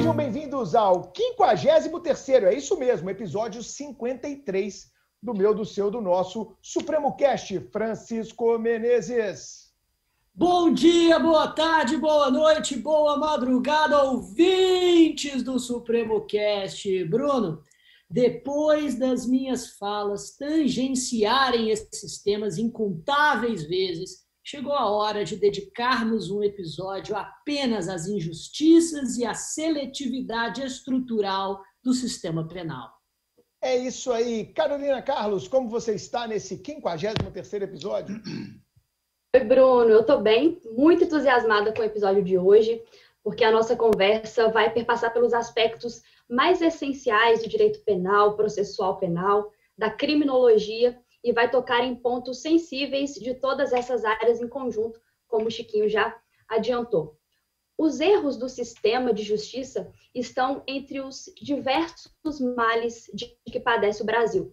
Sejam bem-vindos ao 53º, é isso mesmo, episódio 53 do meu, do seu, do nosso Supremo Cast. Francisco Menezes. Bom dia, boa tarde, boa noite, boa madrugada, ouvintes do Supremo Cast. Bruno, depois das minhas falas tangenciarem esses temas incontáveis vezes, chegou a hora de dedicarmos um episódio apenas às injustiças e à seletividade estrutural do sistema penal. É isso aí. Carolina Carlos, como você está nesse 53º episódio? Oi, Bruno. Eu estou bem, muito entusiasmada com o episódio de hoje, porque a nossa conversa vai perpassar pelos aspectos mais essenciais do direito penal, processual penal, da criminologia, e vai tocar em pontos sensíveis de todas essas áreas em conjunto, como o Chiquinho já adiantou. Os erros do sistema de justiça estão entre os diversos males de que padece o Brasil.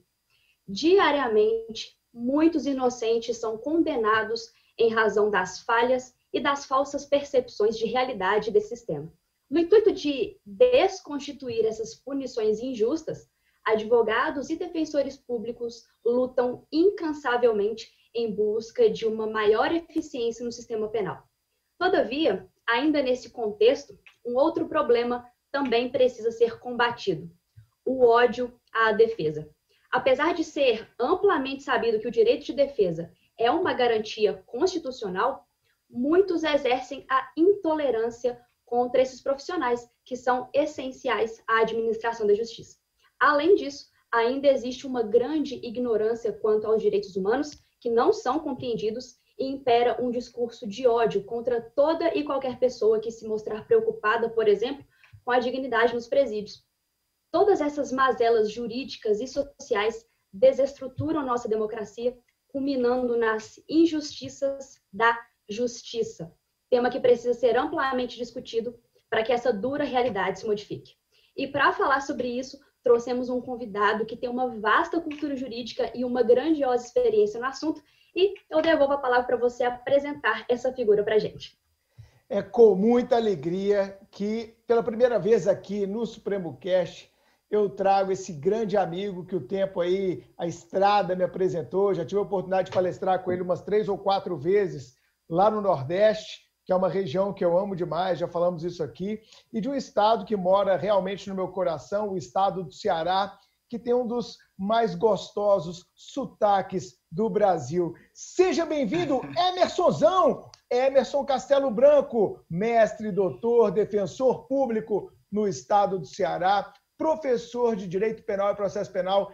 Diariamente, muitos inocentes são condenados em razão das falhas e das falsas percepções de realidade desse sistema. No intuito de desconstituir essas punições injustas, advogados e defensores públicos lutam incansavelmente em busca de uma maior eficiência no sistema penal. Todavia, ainda nesse contexto, um outro problema também precisa ser combatido: o ódio à defesa. Apesar de ser amplamente sabido que o direito de defesa é uma garantia constitucional, muitos exercem a intolerância contra esses profissionais, que são essenciais à administração da justiça. Além disso, ainda existe uma grande ignorância quanto aos direitos humanos, que não são compreendidos, e impera um discurso de ódio contra toda e qualquer pessoa que se mostrar preocupada, por exemplo, com a dignidade nos presídios. Todas essas mazelas jurídicas e sociais desestruturam nossa democracia, culminando nas injustiças da justiça, tema que precisa ser amplamente discutido para que essa dura realidade se modifique. E para falar sobre isso, trouxemos um convidado que tem uma vasta cultura jurídica e uma grandiosa experiência no assunto, e eu devolvo a palavra para você apresentar essa figura para a gente. É com muita alegria que, pela primeira vez aqui no Supremo Cast, eu trago esse grande amigo que o tempo aí, a estrada me apresentou. Já tive a oportunidade de palestrar com ele umas 3 ou 4 vezes lá no Nordeste, que é uma região que eu amo demais, já falamos isso aqui, e de um estado que mora realmente no meu coração, o estado do Ceará, que tem um dos mais gostosos sotaques do Brasil. Seja bem-vindo, Emersonzão! Emerson Castelo Branco, mestre, doutor, defensor público no estado do Ceará, professor de Direito Penal e Processo Penal.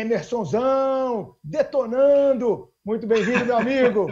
Emersonzão, detonando! Muito bem-vindo, meu amigo!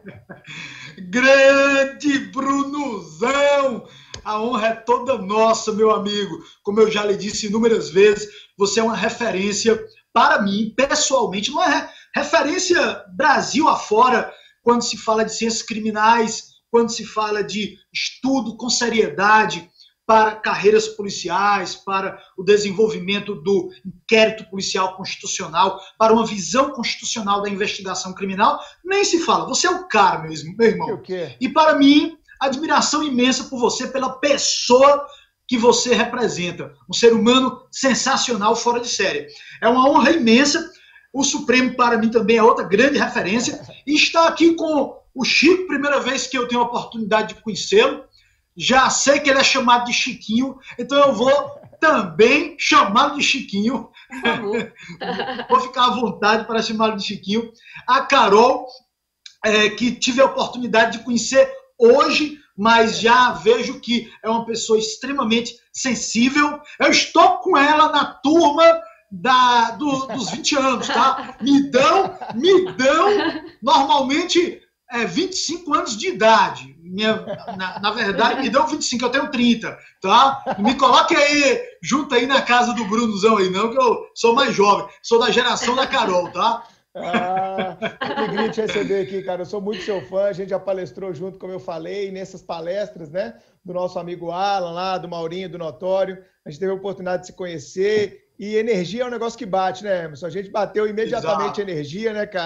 Grande Brunozão! A honra é toda nossa, meu amigo. Como eu já lhe disse inúmeras vezes, você é uma referência para mim, pessoalmente, uma referência Brasil afora, quando se fala de ciências criminais, quando se fala de estudo com seriedade para carreiras policiais, para o desenvolvimento do inquérito policial constitucional, para uma visão constitucional da investigação criminal, nem se fala. Você é o cara, meu irmão. E para mim, admiração imensa por você, pela pessoa que você representa. Um ser humano sensacional, fora de série. É uma honra imensa. O Supremo, para mim, também é outra grande referência. E está aqui com o Chico, primeira vez que eu tenho a oportunidade de conhecê-lo. Já sei que ele é chamado de Chiquinho, então eu vou também chamá-lo de Chiquinho. Vou ficar à vontade para chamá-lo de Chiquinho. A Carol, que tive a oportunidade de conhecer hoje, mas já vejo que é uma pessoa extremamente sensível. Eu estou com ela na turma dos 20 anos, tá? Me dão normalmente 25 anos de idade. Na verdade, me dão 25, eu tenho 30, tá? Me coloque aí, junto aí na casa do Brunozão aí, não, que eu sou mais jovem, sou da geração da Carol, tá? Que alegria te receber aqui, cara. Eu sou muito seu fã, a gente já palestrou junto, como eu falei, nessas palestras, né? Do nosso amigo Alan lá, do Maurinho, do Notório. A gente teve a oportunidade de se conhecer. E energia é um negócio que bate, né, Emerson? A gente bateu imediatamente energia, né, cara?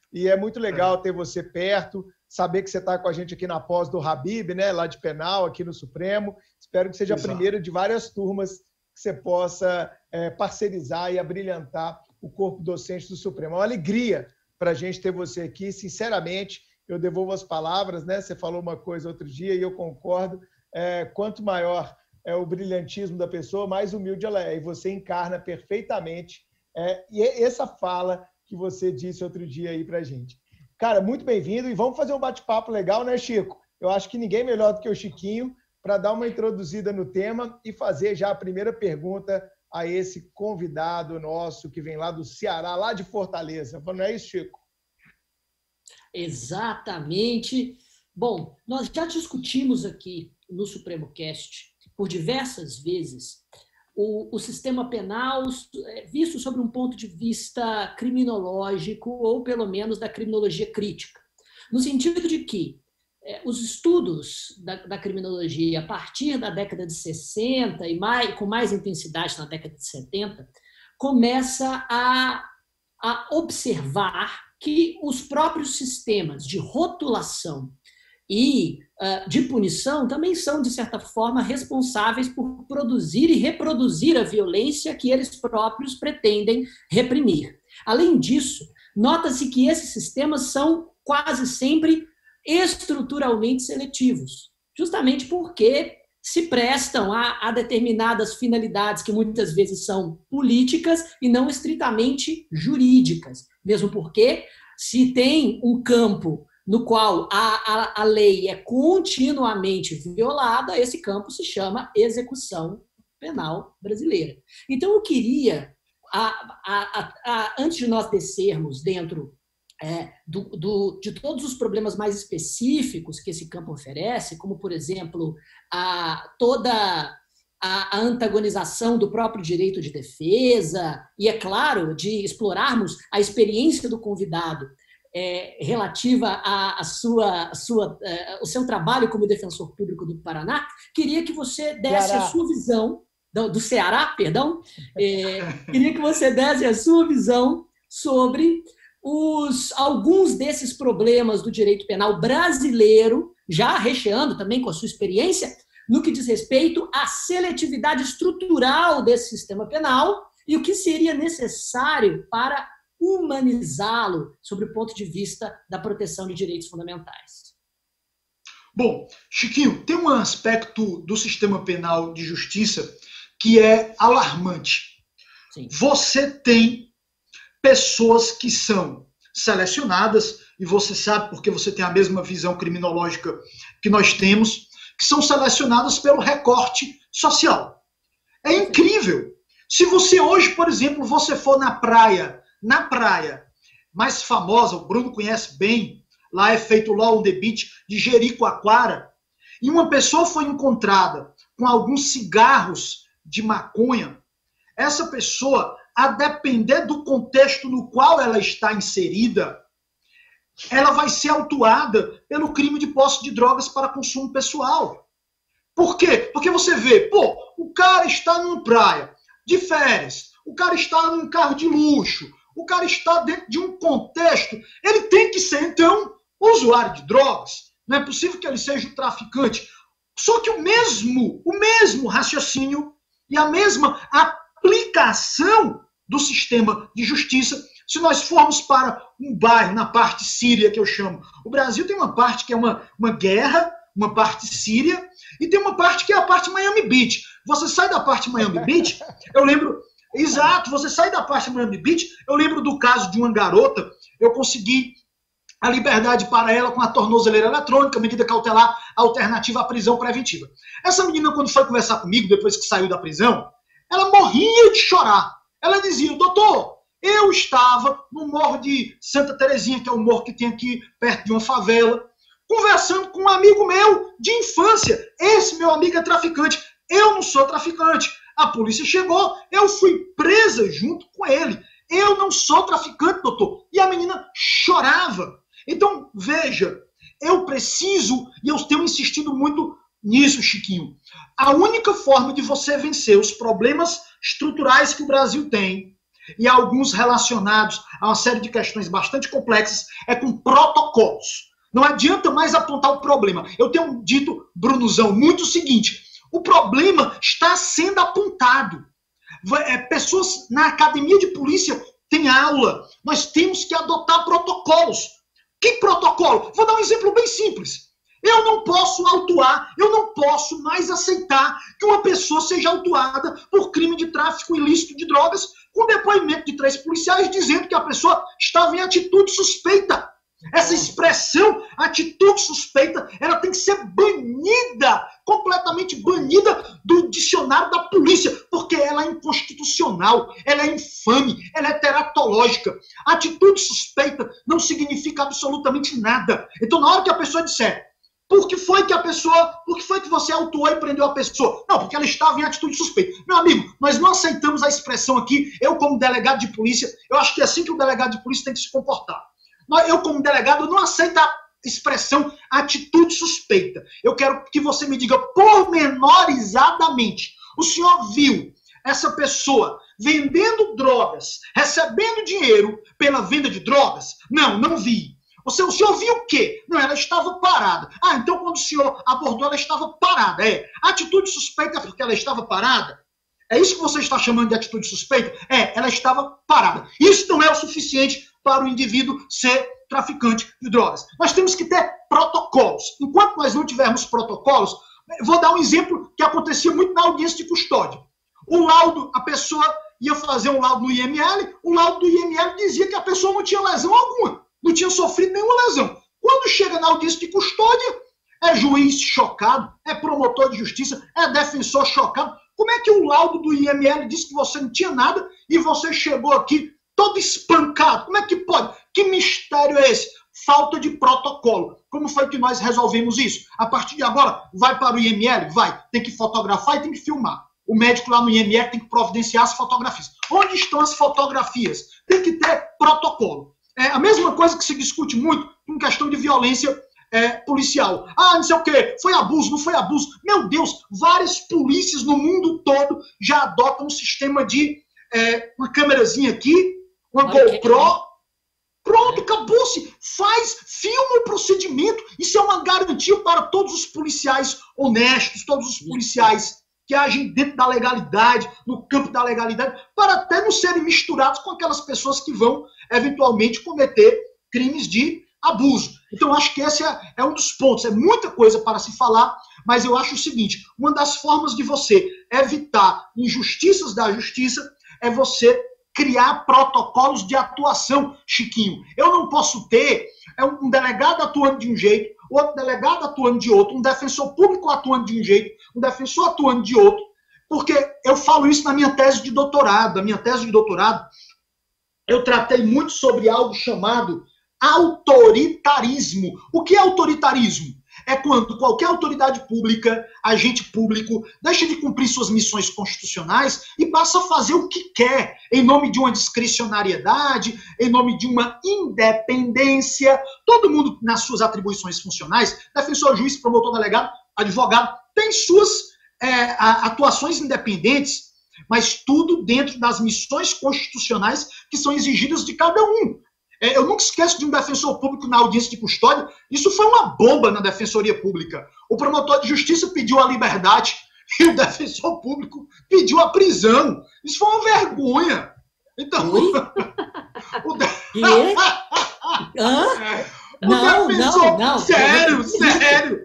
e é muito legal ter você perto, saber que você está com a gente aqui na pós do Habib, né, lá de penal, aqui no Supremo. Espero que seja a primeira de várias turmas que você possa parcerizar e abrilhantar o corpo docente do Supremo. É uma alegria para a gente ter você aqui, sinceramente. Eu devolvo as palavras, né? Você falou uma coisa outro dia e eu concordo. Quanto maior é o brilhantismo da pessoa, mais humilde ela é. E você encarna perfeitamente e essa fala que você disse outro dia aí para a gente. Cara, muito bem-vindo. E vamos fazer um bate-papo legal, né, Chico? Eu acho que ninguém melhor do que o Chiquinho para dar uma introduzida no tema e fazer já a primeira pergunta a esse convidado nosso que vem lá do Ceará, lá de Fortaleza. Não é isso, Chico? Exatamente. Bom, nós já discutimos aqui no Supremo Cast por diversas vezes o sistema penal visto sob um ponto de vista criminológico ou pelo menos da criminologia crítica, no sentido de que os estudos da criminologia a partir da década de 60 e com mais intensidade na década de 70 começa a observar que os próprios sistemas de rotulação e de punição também são, de certa forma, responsáveis por produzir e reproduzir a violência que eles próprios pretendem reprimir. Além disso, nota-se que esses sistemas são quase sempre estruturalmente seletivos, justamente porque se prestam a determinadas finalidades que muitas vezes são políticas e não estritamente jurídicas, mesmo porque se tem um campo no qual a lei é continuamente violada, esse campo se chama execução penal brasileira. Então, eu queria, antes de nós descermos dentro de todos os problemas mais específicos que esse campo oferece, como, por exemplo, toda a antagonização do próprio direito de defesa e, é claro, de explorarmos a experiência do convidado relativa ao seu trabalho como defensor público do Paraná, queria que você desse a sua visão, do Ceará, perdão, queria que você desse a sua visão sobre alguns desses problemas do direito penal brasileiro, já recheando também com a sua experiência, no que diz respeito à seletividade estrutural desse sistema penal e o que seria necessário para humanizá-lo sob o ponto de vista da proteção de direitos fundamentais. Bom, Chiquinho, tem um aspecto do sistema penal de justiça que é alarmante. Sim. Você tem pessoas que são selecionadas, e você sabe porque você tem a mesma visão criminológica que nós temos, que são selecionadas pelo recorte social. É incrível. Se você hoje, por exemplo, você for na praia mais famosa, o Bruno conhece bem, lá é feito o Law on the Beach de Jericoacoara, e uma pessoa foi encontrada com alguns cigarros de maconha, essa pessoa, a depender do contexto no qual ela está inserida, ela vai ser autuada pelo crime de posse de drogas para consumo pessoal. Por quê? Porque você vê, o cara está numa praia de férias, o cara está num carro de luxo, o cara está dentro de um contexto, ele tem que ser, então, usuário de drogas. Não é possível que ele seja um traficante. Só que o mesmo raciocínio e a mesma aplicação do sistema de justiça, se nós formos para um bairro na parte síria, que eu chamo. O Brasil tem uma parte que é uma guerra, uma parte síria, e tem uma parte que é a parte Miami Beach. Você sai da parte Miami Beach, eu lembro... Exato, você sai da parte Miami Beach, eu lembro do caso de uma garota, eu consegui a liberdade para ela com a tornozeleira eletrônica, medida cautelar alternativa à prisão preventiva. Essa menina, quando foi conversar comigo, depois que saiu da prisão, ela morria de chorar. Ela dizia, doutor, eu estava no Morro de Santa Terezinha, que é o morro que tem aqui perto de uma favela, conversando com um amigo meu de infância. Esse meu amigo é traficante. Eu não sou traficante. A polícia chegou, eu fui presa junto com ele. Eu não sou traficante, doutor. E a menina chorava. Então, veja, eu preciso, e eu tenho insistido muito nisso, Chiquinho, a única forma de você vencer os problemas estruturais que o Brasil tem e alguns relacionados a uma série de questões bastante complexas, é com protocolos. Não adianta mais apontar o problema. Eu tenho dito, Brunozão, muito o seguinte: o problema está sendo apontado. Pessoas na academia de polícia têm aula. Nós temos que adotar protocolos. Que protocolo? Vou dar um exemplo bem simples. Eu não posso autuar, eu não posso mais aceitar que uma pessoa seja autuada por crime de tráfico ilícito de drogas, com depoimento de 3 policiais dizendo que a pessoa estava em atitude suspeita. Essa expressão, atitude suspeita, ela tem que ser banida, completamente banida do dicionário da polícia, porque ela é inconstitucional, ela é infame, ela é teratológica. Atitude suspeita não significa absolutamente nada. Então, na hora que a pessoa disser, por que foi que você autuou e prendeu a pessoa? Não, porque ela estava em atitude suspeita. Meu amigo, nós não aceitamos a expressão aqui, eu como delegado de polícia, eu acho que é assim que o delegado de polícia tem que se comportar. Eu, como delegado, não aceito a expressão atitude suspeita. Eu quero que você me diga pormenorizadamente. O senhor viu essa pessoa vendendo drogas, recebendo dinheiro pela venda de drogas? Não, não vi. O senhor viu o quê? Não, ela estava parada. Ah, então quando o senhor abordou, ela estava parada. Atitude suspeita porque ela estava parada? É isso que você está chamando de atitude suspeita? Ela estava parada. Isso não é o suficiente para o indivíduo ser traficante de drogas. Nós temos que ter protocolos. Enquanto nós não tivermos protocolos, vou dar um exemplo que acontecia muito na audiência de custódia. O laudo, a pessoa ia fazer um laudo no IML, o laudo do IML dizia que a pessoa não tinha lesão alguma, não tinha sofrido nenhuma lesão. Quando chega na audiência de custódia, é juiz chocado, é promotor de justiça, é defensor chocado. Como é que o laudo do IML diz que você não tinha nada e você chegou aqui todo espancado? Como é que pode? Que mistério é esse? Falta de protocolo. Como foi que nós resolvemos isso? A partir de agora, vai para o IML? Vai. Tem que fotografar e tem que filmar. O médico lá no IML tem que providenciar as fotografias. Onde estão as fotografias? Tem que ter protocolo. É a mesma coisa que se discute muito em questão de violência policial. Ah, não sei o quê, foi abuso, não foi abuso. Meu Deus, várias polícias no mundo todo já adotam um sistema de uma câmerazinha aqui, uma GoPro, pronto, acabou-se. Filma o procedimento. Isso é uma garantia para todos os policiais honestos, todos os policiais que agem dentro da legalidade, no campo da legalidade, para até não serem misturados com aquelas pessoas que vão, eventualmente, cometer crimes de abuso. Então, acho que esse é um dos pontos. É muita coisa para se falar, mas eu acho o seguinte: uma das formas de você evitar injustiças da justiça é você criar protocolos de atuação, Chiquinho. Eu não posso ter um delegado atuando de um jeito, outro delegado atuando de outro, um defensor público atuando de um jeito, um defensor atuando de outro, porque eu falo isso na minha tese de doutorado. Na minha tese de doutorado, eu tratei muito sobre algo chamado autoritarismo. O que é autoritarismo? É quando qualquer autoridade pública, agente público, deixa de cumprir suas missões constitucionais e passa a fazer o que quer, em nome de uma discricionariedade, em nome de uma independência. Todo mundo, nas suas atribuições funcionais, defensor, juiz, promotor, delegado, advogado, tem suas atuações independentes, mas tudo dentro das missões constitucionais que são exigidas de cada um. Eu nunca esqueço de um defensor público na audiência de custódia. Isso foi uma bomba na defensoria pública. O promotor de justiça pediu a liberdade e o defensor público pediu a prisão. Isso foi uma vergonha. Então... Não. Sério.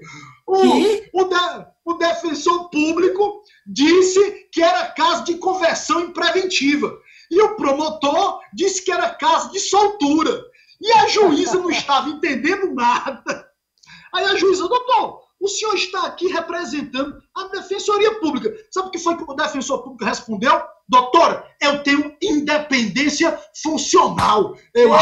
O defensor público disse que era caso de conversão em preventiva. E o promotor disse que era caso de soltura. E a juíza não estava entendendo nada. Aí a juíza: doutor, o senhor está aqui representando a defensoria pública. Sabe o que foi que o defensor público respondeu? Doutora, eu tenho independência funcional.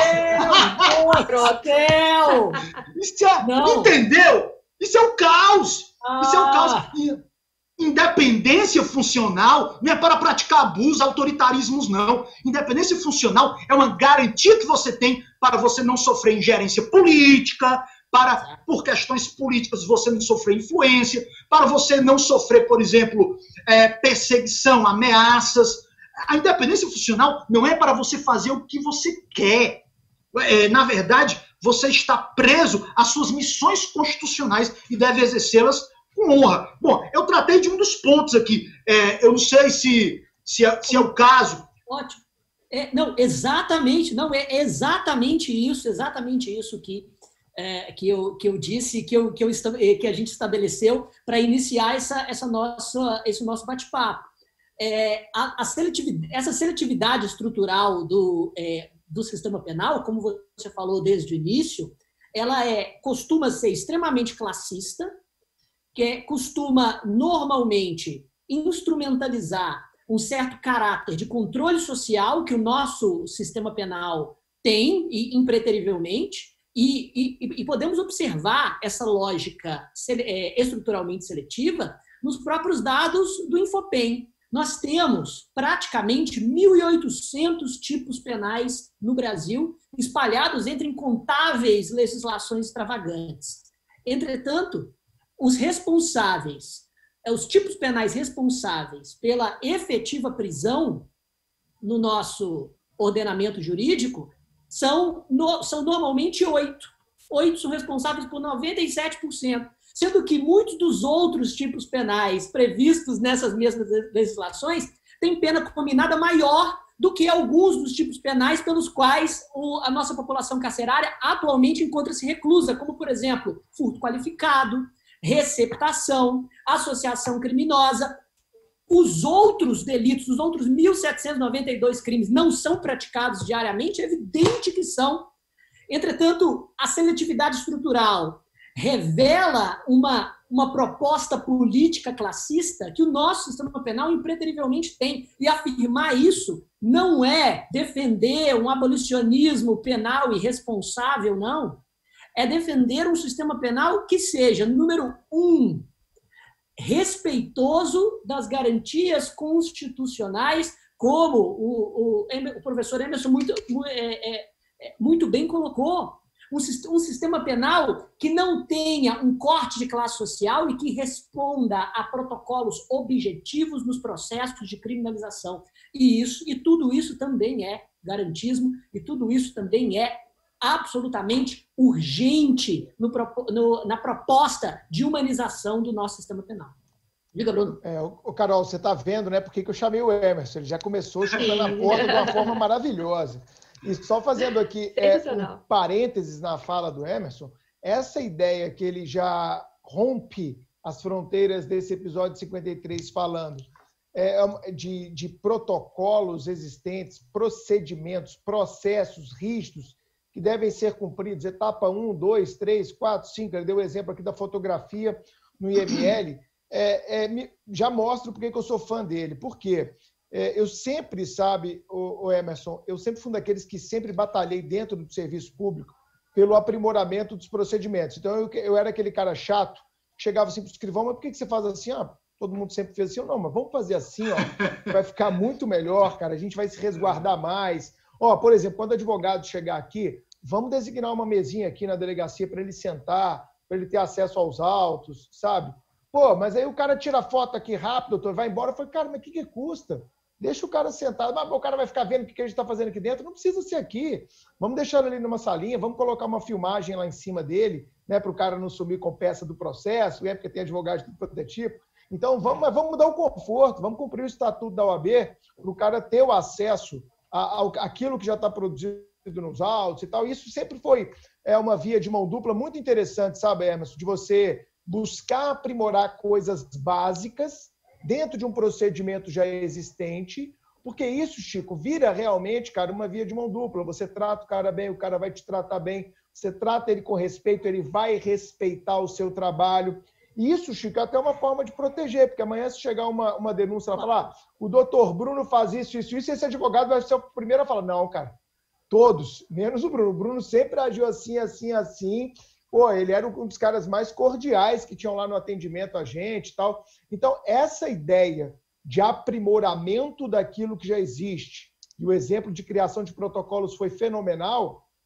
Entendeu? Isso é um caos. Isso é um caos. Independência funcional não é para praticar abusos, autoritarismos, não. Independência funcional é uma garantia que você tem para você não sofrer ingerência política, para, por questões políticas, você não sofrer influência, para você não sofrer, por exemplo, perseguição, ameaças. A independência funcional não é para você fazer o que você quer. Na verdade, você está preso às suas missões constitucionais e deve exercê-las com honra. Bom, eu tratei de um dos pontos aqui. Eu não sei se é o caso. Ótimo. Não, exatamente isso que eu disse, que a gente estabeleceu para iniciar esse nosso bate-papo. Essa seletividade estrutural do sistema penal, como você falou desde o início, ela costuma ser extremamente classista, que costuma normalmente instrumentalizar um certo caráter de controle social que o nosso sistema penal tem, impreterivelmente, e podemos observar essa lógica estruturalmente seletiva nos próprios dados do Infopem. Nós temos praticamente 1.800 tipos penais no Brasil, espalhados entre incontáveis legislações extravagantes. Entretanto, os tipos penais responsáveis pela efetiva prisão no nosso ordenamento jurídico são normalmente 8. 8 são responsáveis por 97%, sendo que muitos dos outros tipos penais previstos nessas mesmas legislações têm pena combinada maior do que alguns dos tipos penais pelos quais a nossa população carcerária atualmente encontra-se reclusa, como, por exemplo, furto qualificado, receptação, associação criminosa. Os outros delitos, os outros 1.792 crimes não são praticados diariamente, é evidente que são. Entretanto, a seletividade estrutural revela uma proposta política classista que o nosso sistema penal impreterivelmente tem. E afirmar isso não é defender um abolicionismo penal irresponsável, não. É defender um sistema penal que seja, número 1, respeitoso das garantias constitucionais, como o professor Emerson muito bem colocou. Um sistema penal que não tenha um corte de classe social e que responda a protocolos objetivos nos processos de criminalização. E tudo isso também é garantismo, e tudo isso também é absolutamente urgente na proposta de humanização do nosso sistema penal. Diga, Bruno. Carol, você está vendo, né? Por que eu chamei o Emerson? Ele já começou chutando a porta de uma forma maravilhosa. E só fazendo aqui um parênteses na fala do Emerson, essa ideia que ele já rompe as fronteiras desse episódio 53 falando de protocolos existentes, procedimentos, processos rígidos que devem ser cumpridos, etapa 1, 2, 3, 4, 5, ele deu o exemplo aqui da fotografia no IML, já mostra porque que eu sou fã dele. Por quê? Eu sempre, o Emerson, eu sempre fui um daqueles que sempre batalhei dentro do serviço público pelo aprimoramento dos procedimentos. Então, eu era aquele cara chato, que chegava assim para o escrivão, mas por que você faz assim? Todo mundo sempre fez assim. Não, mas vamos fazer assim, vai ficar muito melhor, cara, a gente vai se resguardar mais. Por exemplo, quando o advogado chegar aqui, vamos designar uma mesinha aqui na delegacia para ele sentar, para ele ter acesso aos autos, sabe? Mas aí o cara tira foto aqui rápido, doutor, vai embora. Eu falei, cara, mas o que custa? Deixa o cara sentado, mas o cara vai ficar vendo o que a gente está fazendo aqui dentro. Não precisa ser aqui. Vamos deixar ele ali numa salinha, vamos colocar uma filmagem lá em cima dele, né, para o cara não sumir com peça do processo, porque tem advogado de tudo quanto é tipo. Então, vamos mudar o conforto, vamos cumprir o estatuto da OAB para o cara ter o acesso àquilo que já está produzido nos autos e tal. Isso sempre foi uma via de mão dupla muito interessante, sabe, Emerson, de você buscar aprimorar coisas básicas dentro de um procedimento já existente, porque isso, Chico, vira realmente, cara, uma via de mão dupla. Você trata o cara bem, o cara vai te tratar bem, você trata ele com respeito, ele vai respeitar o seu trabalho. E isso, Chico, é até uma forma de proteger, porque amanhã se chegar uma denúncia, ela falar, o doutor Bruno faz isso, e esse advogado vai ser o primeiro a falar, não, cara, todos, menos o Bruno. O Bruno sempre agiu assim, assim, assim. Ele era um dos caras mais cordiais que tinham lá no atendimento a gente e tal. Então, essa ideia de aprimoramento daquilo que já existe, e o exemplo de criação de protocolos foi fenomenal,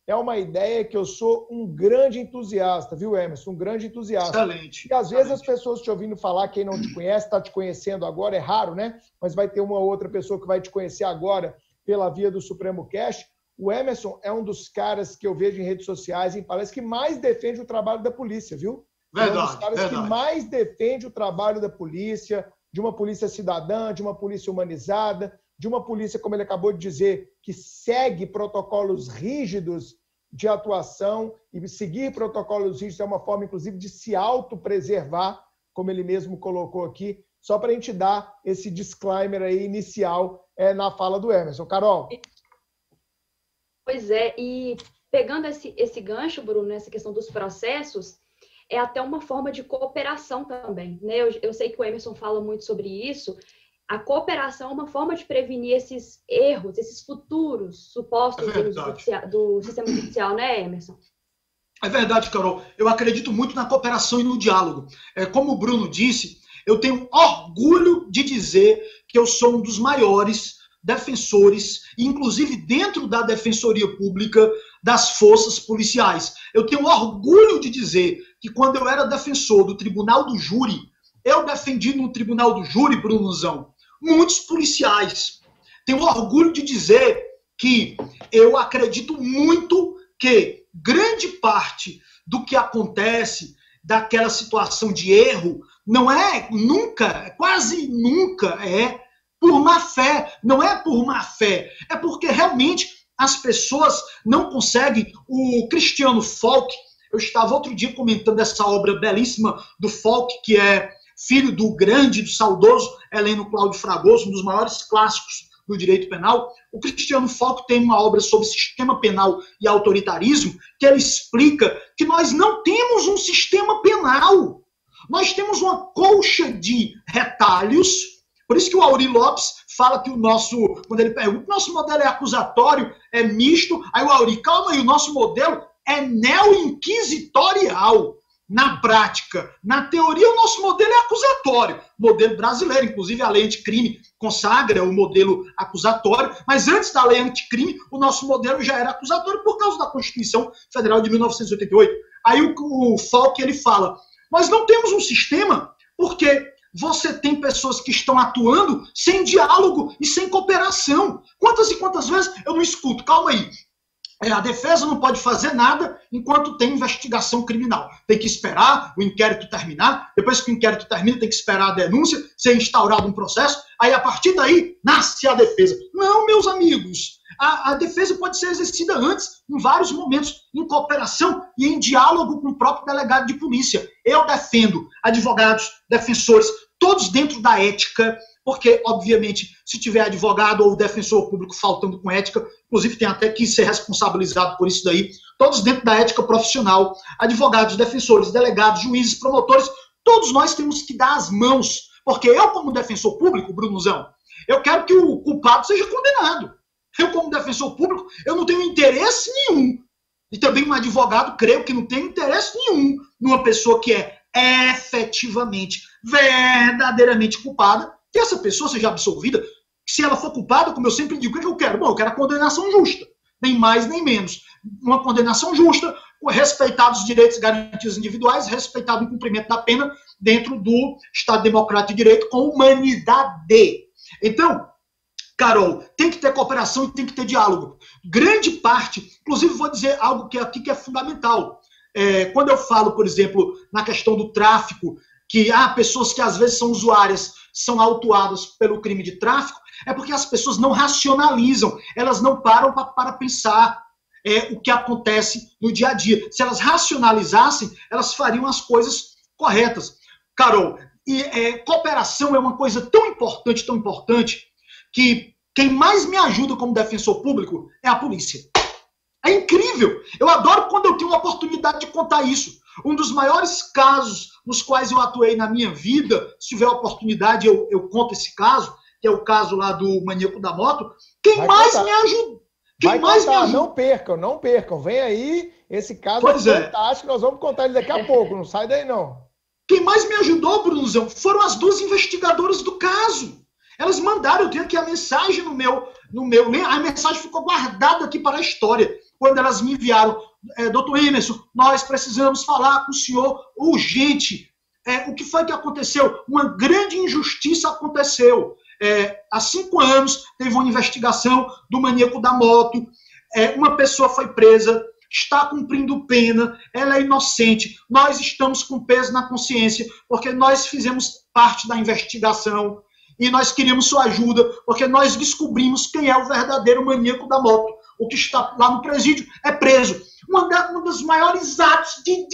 é uma ideia que eu sou um grande entusiasta, viu, Emerson? Um grande entusiasta. Excelente. E às vezes as pessoas te ouvindo falar, quem não te conhece, está te conhecendo agora, é raro, né? Mas vai ter uma outra pessoa que vai te conhecer agora pela via do Supremo Cast. O Emerson é um dos caras que eu vejo em redes sociais, em palestras, que mais defende o trabalho da polícia, viu? Verdade, é um dos caras que mais defende o trabalho da polícia, de uma polícia cidadã, de uma polícia humanizada, de uma polícia, como ele acabou de dizer, que segue protocolos rígidos de atuação, e seguir protocolos rígidos é uma forma, inclusive, de se autopreservar, como ele mesmo colocou aqui, só para a gente dar esse disclaimer aí inicial na fala do Emerson. Carol? Pois é, e pegando esse gancho, Bruno, nessa questão dos processos, é até uma forma de cooperação também, né? Eu sei que o Emerson fala muito sobre isso. A cooperação é uma forma de prevenir esses erros, esses futuros supostos erros do sistema judicial, né, Emerson? É verdade, Carol. Eu acredito muito na cooperação e no diálogo. Como o Bruno disse, eu tenho orgulho de dizer que eu sou um dos maiores defensores, inclusive dentro da Defensoria Pública, das forças policiais. Eu tenho orgulho de dizer que quando eu era defensor do Tribunal do Júri, eu defendi no Tribunal do Júri, Brunozão, muitos policiais. Tenho orgulho de dizer que eu acredito muito que grande parte do que acontece, daquela situação de erro, não é nunca, quase nunca por má fé. Não é por má fé, é porque realmente as pessoas não conseguem. O Cristiano Falck, eu estava outro dia comentando essa obra belíssima do Falck, que é filho do grande, do saudoso Heleno Cláudio Fragoso, um dos maiores clássicos do direito penal. O Cristiano Falck tem uma obra sobre sistema penal e autoritarismo, que ele explica que nós não temos um sistema penal, nós temos uma colcha de retalhos. Por isso que o Aurí Lopes fala que quando ele pergunta, o nosso modelo é acusatório, é misto. Aí o Aurí, calma aí, o nosso modelo é neo-inquisitorial. Na prática, na teoria, o nosso modelo é acusatório. Modelo brasileiro, inclusive a lei anticrime consagra o modelo acusatório, mas antes da lei anticrime, o nosso modelo já era acusatório por causa da Constituição Federal de 1988. Aí o Falck, ele fala, nós não temos um sistema porque você tem pessoas que estão atuando sem diálogo e sem cooperação. Quantas e quantas vezes eu não escuto? Calma aí. A defesa não pode fazer nada enquanto tem investigação criminal. Tem que esperar o inquérito terminar. Depois que o inquérito termina, tem que esperar a denúncia, ser instaurado um processo. Aí, a partir daí, nasce a defesa. Não, meus amigos. A defesa pode ser exercida antes, em vários momentos, em cooperação e em diálogo com o próprio delegado de polícia. Eu defendo advogados, defensores, todos dentro da ética, porque, obviamente, se tiver advogado ou defensor público faltando com ética, inclusive tem até que ser responsabilizado por isso daí, todos dentro da ética profissional, advogados, defensores, delegados, juízes, promotores, todos nós temos que dar as mãos, porque eu, como defensor público, Brunozão, eu quero que o culpado seja condenado. Eu, como defensor público, eu não tenho interesse nenhum, e também um advogado, creio que não tem interesse nenhum numa pessoa que é efetivamente, verdadeiramente culpada, que essa pessoa seja absolvida. Se ela for culpada, como eu sempre digo, o que eu quero? Bom, eu quero a condenação justa, nem mais nem menos. Uma condenação justa, respeitados os direitos e garantias individuais, respeitado o cumprimento da pena dentro do Estado Democrático de Direito com humanidade. Então, Carol, tem que ter cooperação e tem que ter diálogo. Grande parte, inclusive vou dizer algo que aqui que é fundamental. Quando eu falo, por exemplo, na questão do tráfico, que há pessoas que às vezes são usuárias, são autuadas pelo crime de tráfico, é porque as pessoas não racionalizam, elas não param para pensar o que acontece no dia a dia. Se elas racionalizassem, elas fariam as coisas corretas. Carol, cooperação é uma coisa tão importante, que quem mais me ajuda como defensor público é a polícia. É incrível. Eu adoro quando eu tenho a oportunidade de contar isso. Um dos maiores casos nos quais eu atuei na minha vida, se tiver oportunidade eu conto esse caso, que é o caso lá do maníaco da moto. Quem mais me ajuda? Não percam. Vem aí, esse caso é fantástico, nós vamos contar ele daqui a pouco, não sai daí não. Quem mais me ajudou, Brunozão, foram as duas investigadoras do caso. Elas mandaram, eu tenho aqui a mensagem no meu, a mensagem ficou guardada aqui para a história. quando elas me enviaram, doutor Emerson, nós precisamos falar com o senhor urgente. O que foi que aconteceu? Uma grande injustiça aconteceu. Há 5 anos, teve uma investigação do maníaco da moto, uma pessoa foi presa, está cumprindo pena, ela é inocente, nós estamos com peso na consciência, porque nós fizemos parte da investigação e nós queríamos sua ajuda, porque nós descobrimos quem é o verdadeiro maníaco da moto. O que está lá no presídio é preso. Um dos maiores atos de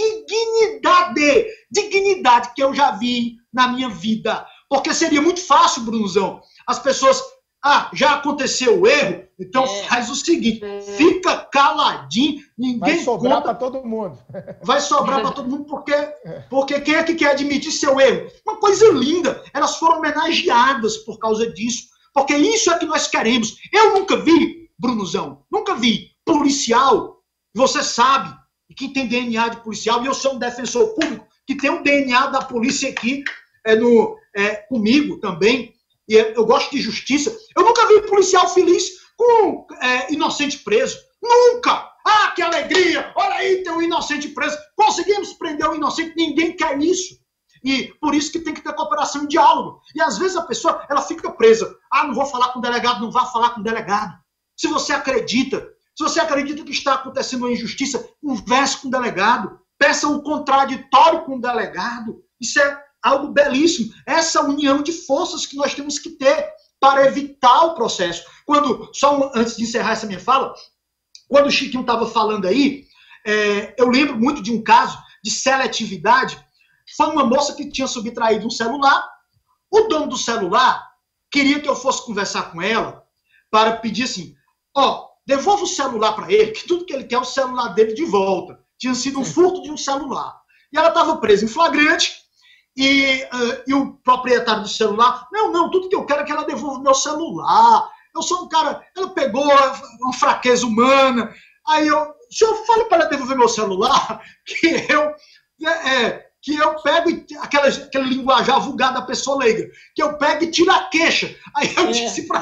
dignidade que eu já vi na minha vida. Porque seria muito fácil, Brunozão, as pessoas... já aconteceu o erro, então faz o seguinte, fica caladinho, ninguém vai sobrar para todo mundo. Vai sobrar para todo mundo, porque quem é que quer admitir seu erro? Uma coisa linda, elas foram homenageadas por causa disso, porque isso é que nós queremos. Eu nunca vi, Brunozão, nunca vi policial, você sabe, que tem DNA de policial, e eu sou um defensor público, que tem um DNA da polícia aqui comigo também, e eu gosto de justiça. Eu nunca vi policial feliz com inocente preso. Nunca! Que alegria! Olha aí, tem um inocente preso. Conseguimos prender um inocente. Ninguém quer isso. E por isso que tem que ter cooperação e diálogo. E às vezes a pessoa ela fica presa. Não vou falar com o delegado, não vá falar com o delegado. Se você acredita que está acontecendo uma injustiça, converse com o delegado. Peça um contraditório com o delegado. Isso é algo belíssimo. Essa união de forças que nós temos que ter para evitar o processo. Antes de encerrar essa minha fala, quando o Chiquinho estava falando aí, eu lembro muito de um caso de seletividade. Foi uma moça que tinha subtraído um celular. O dono do celular queria que eu fosse conversar com ela para pedir assim, devolva o celular para ele, que tudo que ele quer é o celular dele de volta. Tinha sido um furto de um celular. E ela estava presa em flagrante. E o proprietário do celular, não, tudo que eu quero é que ela devolva o meu celular. Eu sou um cara, ela pegou uma fraqueza humana. Aí o senhor fala para ela devolver meu celular, que eu pego aquele linguajar vulgar da pessoa leiga, que eu pego e tiro a queixa. Aí eu disse para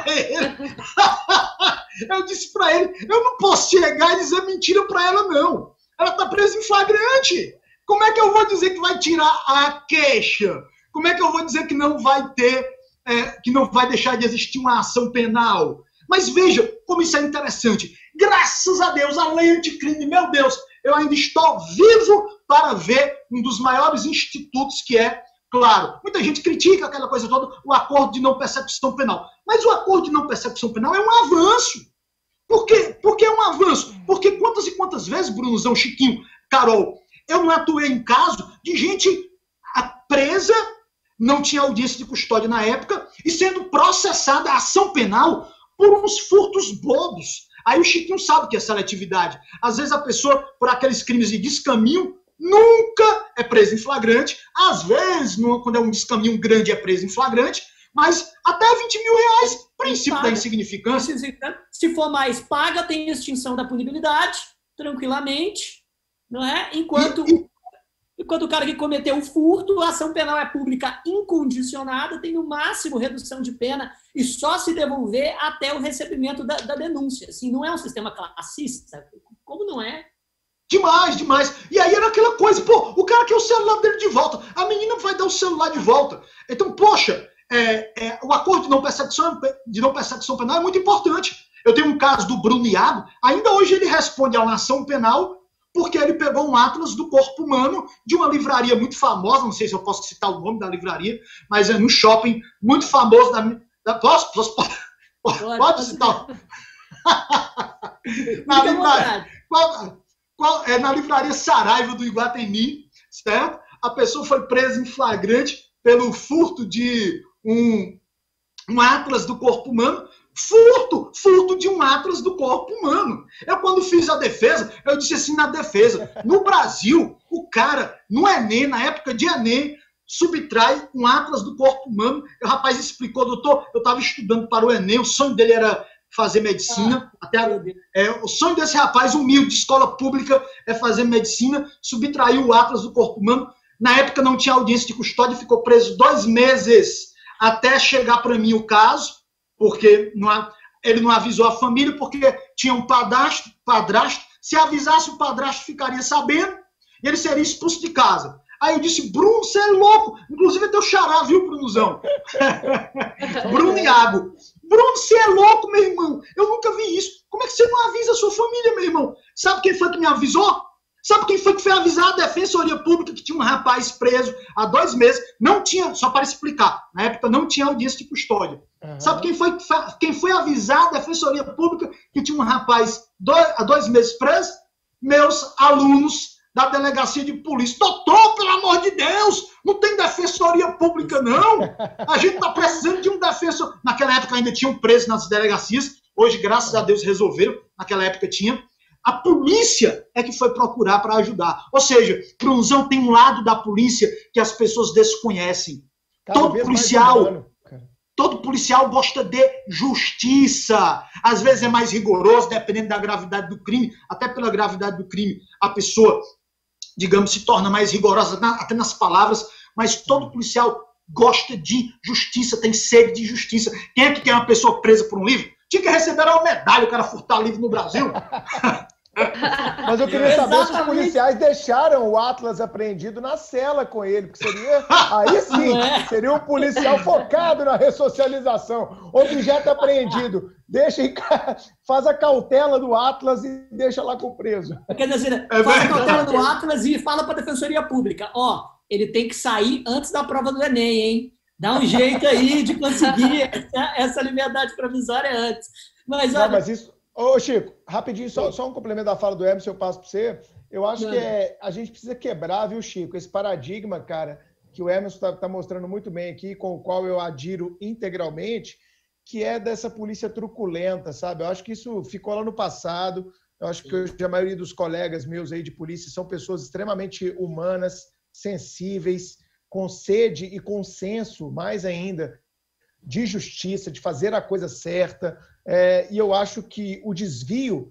ele, eu não posso chegar e dizer mentira para ela, não. Ela está presa em flagrante. Como é que eu vou dizer que vai tirar a queixa? Como é que eu vou dizer que não vai ter, que não vai deixar de existir uma ação penal? Mas veja como isso é interessante. Graças a Deus, a lei anticrime, meu Deus, eu ainda estou vivo para ver um dos maiores institutos que é, claro, muita gente critica aquela coisa toda, o acordo de não persecução penal. Mas o acordo de não persecução penal é um avanço. Por quê? Porque é um avanço. Porque quantas e quantas vezes, Brunozão, Chiquinho, Carol, eu não atuei em caso de gente presa, não tinha audiência de custódia na época, e sendo processada a ação penal por uns furtos bobos. Aí o Chiquinho sabe o que é seletividade. Às vezes a pessoa, por aqueles crimes de descaminho, nunca é presa em flagrante. Às vezes, quando é um descaminho grande, é presa em flagrante. Mas até 20 mil reais, princípio da insignificância. Se for mais paga, tem extinção da punibilidade, tranquilamente. Não é? Enquanto o cara que cometeu o furto, a ação penal é pública incondicionada, tem no máximo redução de pena e só se devolver até o recebimento da denúncia. Assim, não é um sistema classista? Como não é? Demais. E aí era aquela coisa, o cara quer o celular dele de volta, a menina vai dar o celular de volta. Então, poxa, o acordo de não persecução penal é muito importante. Eu tenho um caso do Bruno Iago, ainda hoje ele responde a uma ação penal porque ele pegou um atlas do corpo humano de uma livraria muito famosa, não sei se eu posso citar o nome da livraria, mas é no shopping muito famoso pode citar? Na livraria Saraiva do Iguatemi, certo? A pessoa foi presa em flagrante pelo furto de um atlas do corpo humano. Furto de um atlas do corpo humano. Eu, quando fiz a defesa, eu disse assim na defesa, no Brasil, o cara, no Enem, na época de Enem, subtrai um atlas do corpo humano. O rapaz explicou, doutor, eu estava estudando para o Enem, o sonho dele era fazer medicina. O sonho desse rapaz, humilde, de escola pública, é fazer medicina, subtraiu o atlas do corpo humano. Na época não tinha audiência de custódia, ficou preso 2 meses até chegar para mim o caso, porque ele não avisou a família, porque tinha um padrasto Se avisasse, o padrasto ficaria sabendo e ele seria expulso de casa. Aí eu disse, Bruno, você é louco. Inclusive é teu xará, viu, Brunozão? Bruno Iago. Bruno, você é louco, meu irmão. Eu nunca vi isso. Como é que você não avisa a sua família, meu irmão? Sabe quem foi que me avisou? Sabe quem foi que foi avisar a Defensoria Pública que tinha um rapaz preso há 2 meses? Não tinha, só para explicar, na época não tinha audiência de custódia. Uhum. Sabe quem foi avisar a Defensoria Pública que tinha um rapaz há 2 meses preso? Meus alunos da delegacia de polícia. Doutor, pelo amor de Deus, não tem Defensoria Pública, não. A gente está precisando de um defensor. Naquela época ainda tinham preso nas delegacias, hoje, graças a Deus, resolveram. Naquela época tinha. A polícia é que foi procurar para ajudar. Ou seja, Brunzão, tem um lado da polícia que as pessoas desconhecem. Todo policial gosta de justiça. Às vezes é mais rigoroso, dependendo da gravidade do crime. Até pela gravidade do crime, a pessoa, digamos, se torna mais rigorosa até nas palavras. Mas todo policial gosta de justiça, tem sede de justiça. Quem é que quer uma pessoa presa por um livro? Tinha que receber uma medalha, o cara furtar livro no Brasil. Mas eu queria saber se os policiais deixaram o Atlas apreendido na cela com ele, porque seria, aí sim, seria um policial focado na ressocialização. Objeto apreendido, faz a cautela do Atlas e deixa lá com o preso. Quer dizer, faz a cautela do Atlas e fala para a Defensoria Pública, ele tem que sair antes da prova do Enem, hein? Dá um jeito aí de conseguir essa liberdade provisória antes. Mas, olha... mas isso... Ô, Chico, rapidinho, só um complemento da fala do Emerson, eu passo para você. Eu acho que a gente precisa quebrar, viu, Chico, esse paradigma, cara, que o Emerson está mostrando muito bem aqui, com o qual eu adiro integralmente, que é dessa polícia truculenta, sabe? Eu acho que isso ficou lá no passado. Eu acho que hoje a maioria dos colegas meus aí de polícia são pessoas extremamente humanas, sensíveis, com sede e com senso, mais ainda, de justiça, de fazer a coisa certa. E eu acho que o desvio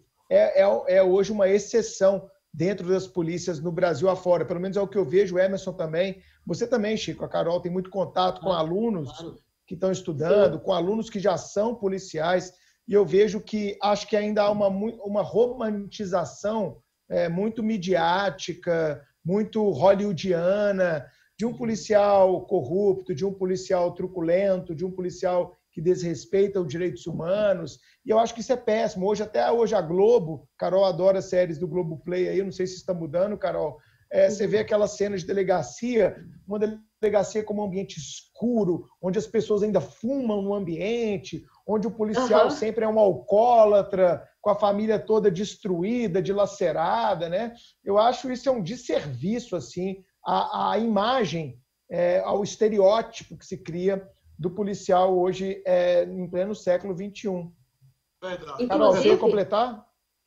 é hoje uma exceção dentro das polícias no Brasil afora. Pelo menos é o que eu vejo, o Emerson também. Você também, Chico, a Carol tem muito contato com alunos que estão estudando, com alunos que já são policiais, e eu vejo que acho que ainda há uma romantização muito midiática, muito hollywoodiana, de um policial corrupto, de um policial truculento, de um policial que desrespeita os direitos humanos, e eu acho que isso é péssimo. Até hoje a Globo, Carol adora séries do Globoplay aí, não sei se isso está mudando, Carol, você vê aquelas cenas de delegacia, uma delegacia como um ambiente escuro, onde as pessoas ainda fumam no ambiente, onde o policial sempre é um alcoólatra, com a família toda destruída, dilacerada, né? Eu acho isso um desserviço, assim, à imagem, ao estereótipo que se cria do policial hoje em pleno século XXI. Verdade. Carol, você ia completar?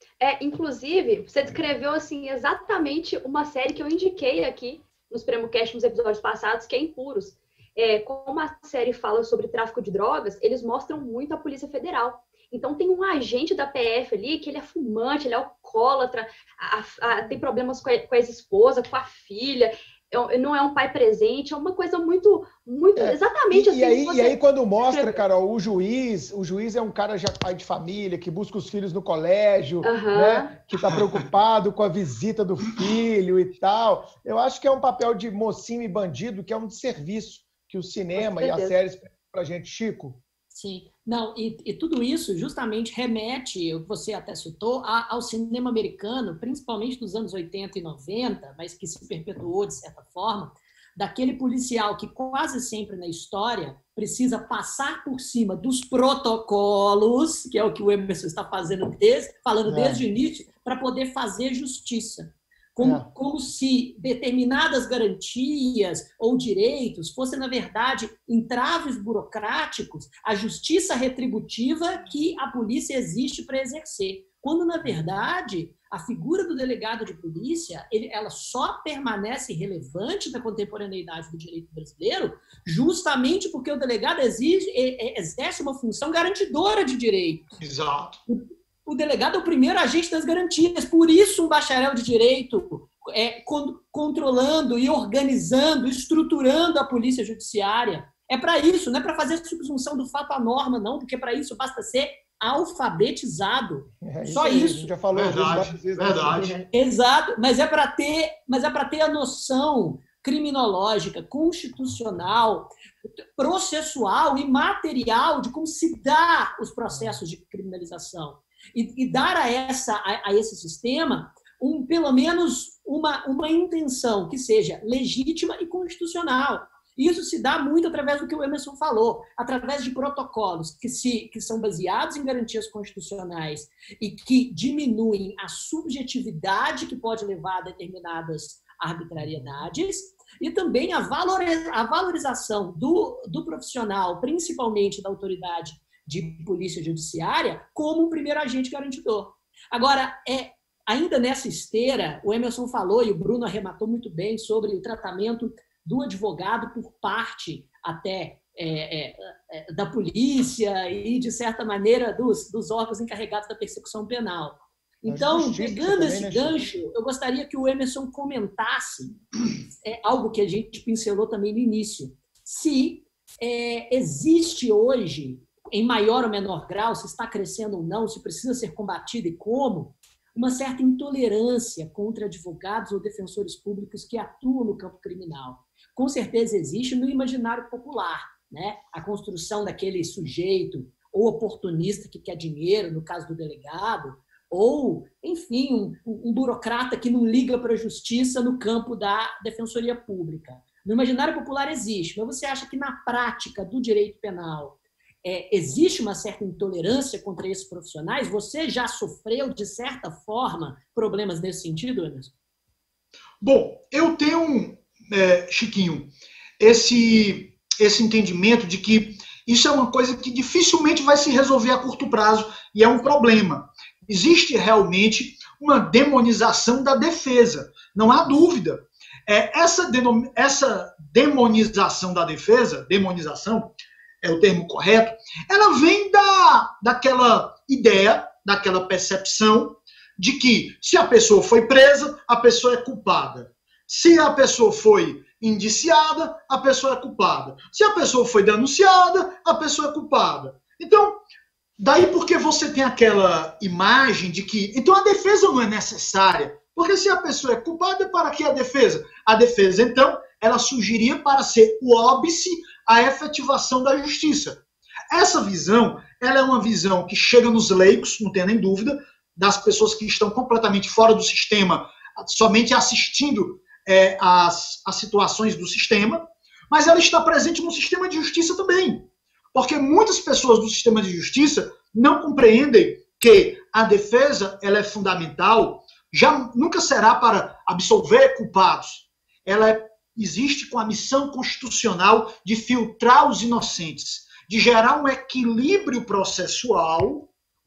Inclusive, você descreveu assim, exatamente uma série que eu indiquei aqui no SupremoCast nos episódios passados, que é Impuros. Como a série fala sobre tráfico de drogas, eles mostram muito a Polícia Federal. Então, tem um agente da PF ali que ele é fumante, ele é alcoólatra, tem problemas com a ex-esposa, com a filha, não é um pai presente, é uma coisa muito exatamente assim. E aí, quando mostra, Carol, o juiz é um cara já pai de família, que busca os filhos no colégio, né? Que está preocupado com a visita do filho e tal. Eu acho que é um papel de mocinho e bandido, que é um desserviço que o cinema e as séries para a gente. Chico? Sim. Não, e tudo isso justamente remete, o que você até citou, ao cinema americano, principalmente dos anos 80 e 90, mas que se perpetuou de certa forma, daquele policial que quase sempre na história precisa passar por cima dos protocolos, que é o que o Emerson está falando desde o início, para poder fazer justiça. Como se determinadas garantias ou direitos fossem, na verdade, entraves burocráticos à justiça retributiva que a polícia existe para exercer. Quando, na verdade, a figura do delegado de polícia ela só permanece relevante na contemporaneidade do direito brasileiro justamente porque o delegado exerce uma função garantidora de direitos. Exato. O delegado é o primeiro agente das garantias, por isso um bacharel de direito controlando e organizando, estruturando a polícia judiciária. É para isso, não é para fazer subsunção do fato à norma, não, porque para isso basta ser alfabetizado. Só aí, isso. A gente já falou verdade, várias vezes. verdade. Exato, mas é para ter a noção criminológica, constitucional, processual e material de como se dá os processos de criminalização. E dar a esse sistema pelo menos uma intenção que seja legítima e constitucional. Isso se dá muito através do que o Emerson falou, através de protocolos que são baseados em garantias constitucionais e que diminuem a subjetividade que pode levar a determinadas arbitrariedades, e também a valorização do profissional, principalmente da autoridade de polícia judiciária, como um primeiro agente garantidor. Agora, ainda nessa esteira, o Emerson falou e o Bruno arrematou muito bem sobre o tratamento do advogado por parte até da polícia e, de certa maneira, dos órgãos encarregados da persecução penal. Então, pegando esse gancho, eu gostaria que o Emerson comentasse algo que a gente pincelou também no início. Se existe hoje, em maior ou menor grau, se está crescendo ou não, se precisa ser combatido e como, uma certa intolerância contra advogados ou defensores públicos que atuam no campo criminal. Com certeza existe no imaginário popular, né? A construção daquele sujeito ou oportunista que quer dinheiro, no caso do delegado, ou, enfim, um burocrata que não liga para a justiça no campo da defensoria pública. No imaginário popular existe, mas você acha que na prática do direito penal existe uma certa intolerância contra esses profissionais? Você já sofreu, de certa forma, problemas nesse sentido, Emerson? Bom, eu tenho, Chiquinho, esse entendimento de que isso é uma coisa que dificilmente vai se resolver a curto prazo e é um problema. Existe realmente uma demonização da defesa, não há dúvida. Essa demonização da defesa, demonização é o termo correto, ela vem daquela ideia, daquela percepção de que se a pessoa foi presa, a pessoa é culpada. Se a pessoa foi indiciada, a pessoa é culpada. Se a pessoa foi denunciada, a pessoa é culpada. Então, daí porque você tem aquela imagem de que, então a defesa não é necessária, porque se a pessoa é culpada, para que a defesa? A defesa, então, ela surgiria para ser o óbice à efetivação da justiça. Essa visão, ela é uma visão que chega nos leigos, não tem nem dúvida, das pessoas que estão completamente fora do sistema, somente assistindo as situações do sistema, mas ela está presente no sistema de justiça também. Porque muitas pessoas do sistema de justiça não compreendem que a defesa ela é fundamental, já nunca será para absolver culpados. Ela existe com a missão constitucional de filtrar os inocentes, de gerar um equilíbrio processual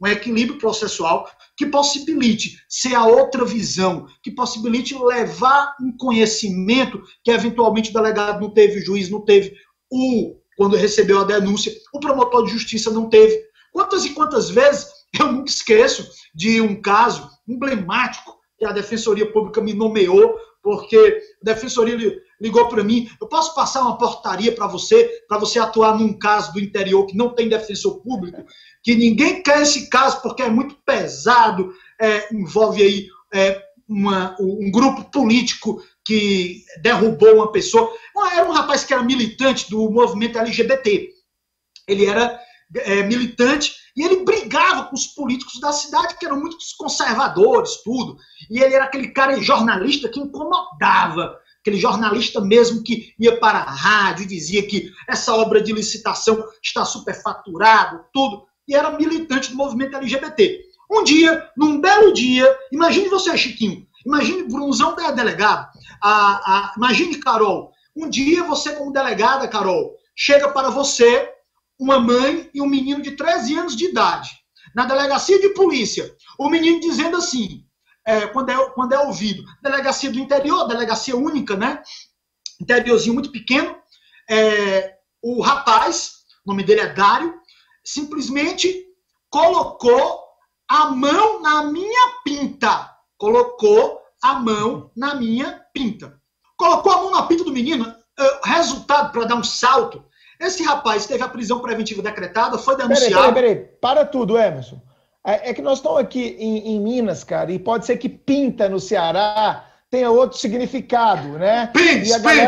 que possibilite ser a outra visão, que possibilite levar um conhecimento que eventualmente o delegado não teve, o juiz não teve, quando recebeu a denúncia, o promotor de justiça não teve. Quantas e quantas vezes eu nunca esqueço de um caso emblemático que a Defensoria Pública me nomeou, porque a Defensoria ligou para mim, eu posso passar uma portaria para você atuar num caso do interior que não tem defensor público, que ninguém quer esse caso porque é muito pesado, envolve aí um grupo político que derrubou uma pessoa. Era um rapaz que era militante do movimento LGBT. Ele era militante e ele brigava com os políticos da cidade, que eram muito conservadores, tudo. E ele era aquele cara jornalista que incomodava, aquele jornalista mesmo que ia para a rádio e dizia que essa obra de licitação está superfaturada, tudo. E era militante do movimento LGBT. Um dia, num belo dia, imagine você, Chiquinho, imagine Brunzão delegado, imagine Carol, um dia você como delegada, Carol, chega para você uma mãe e um menino de 13 anos de idade, na delegacia de polícia, o menino dizendo assim, quando é ouvido, delegacia do interior, delegacia única, né, interiorzinho muito pequeno, o rapaz, o nome dele é Dário, simplesmente colocou a mão na minha pinta. Colocou a mão na minha pinta. Colocou a mão na pinta do menino. Resultado, para dar um salto, Esse rapaz teve a prisão preventiva decretada, foi denunciado... Peraí. Para tudo, Emerson. É que nós estamos aqui em Minas, cara, e pode ser que Pinta, no Ceará, tenha outro significado, né? Pênis!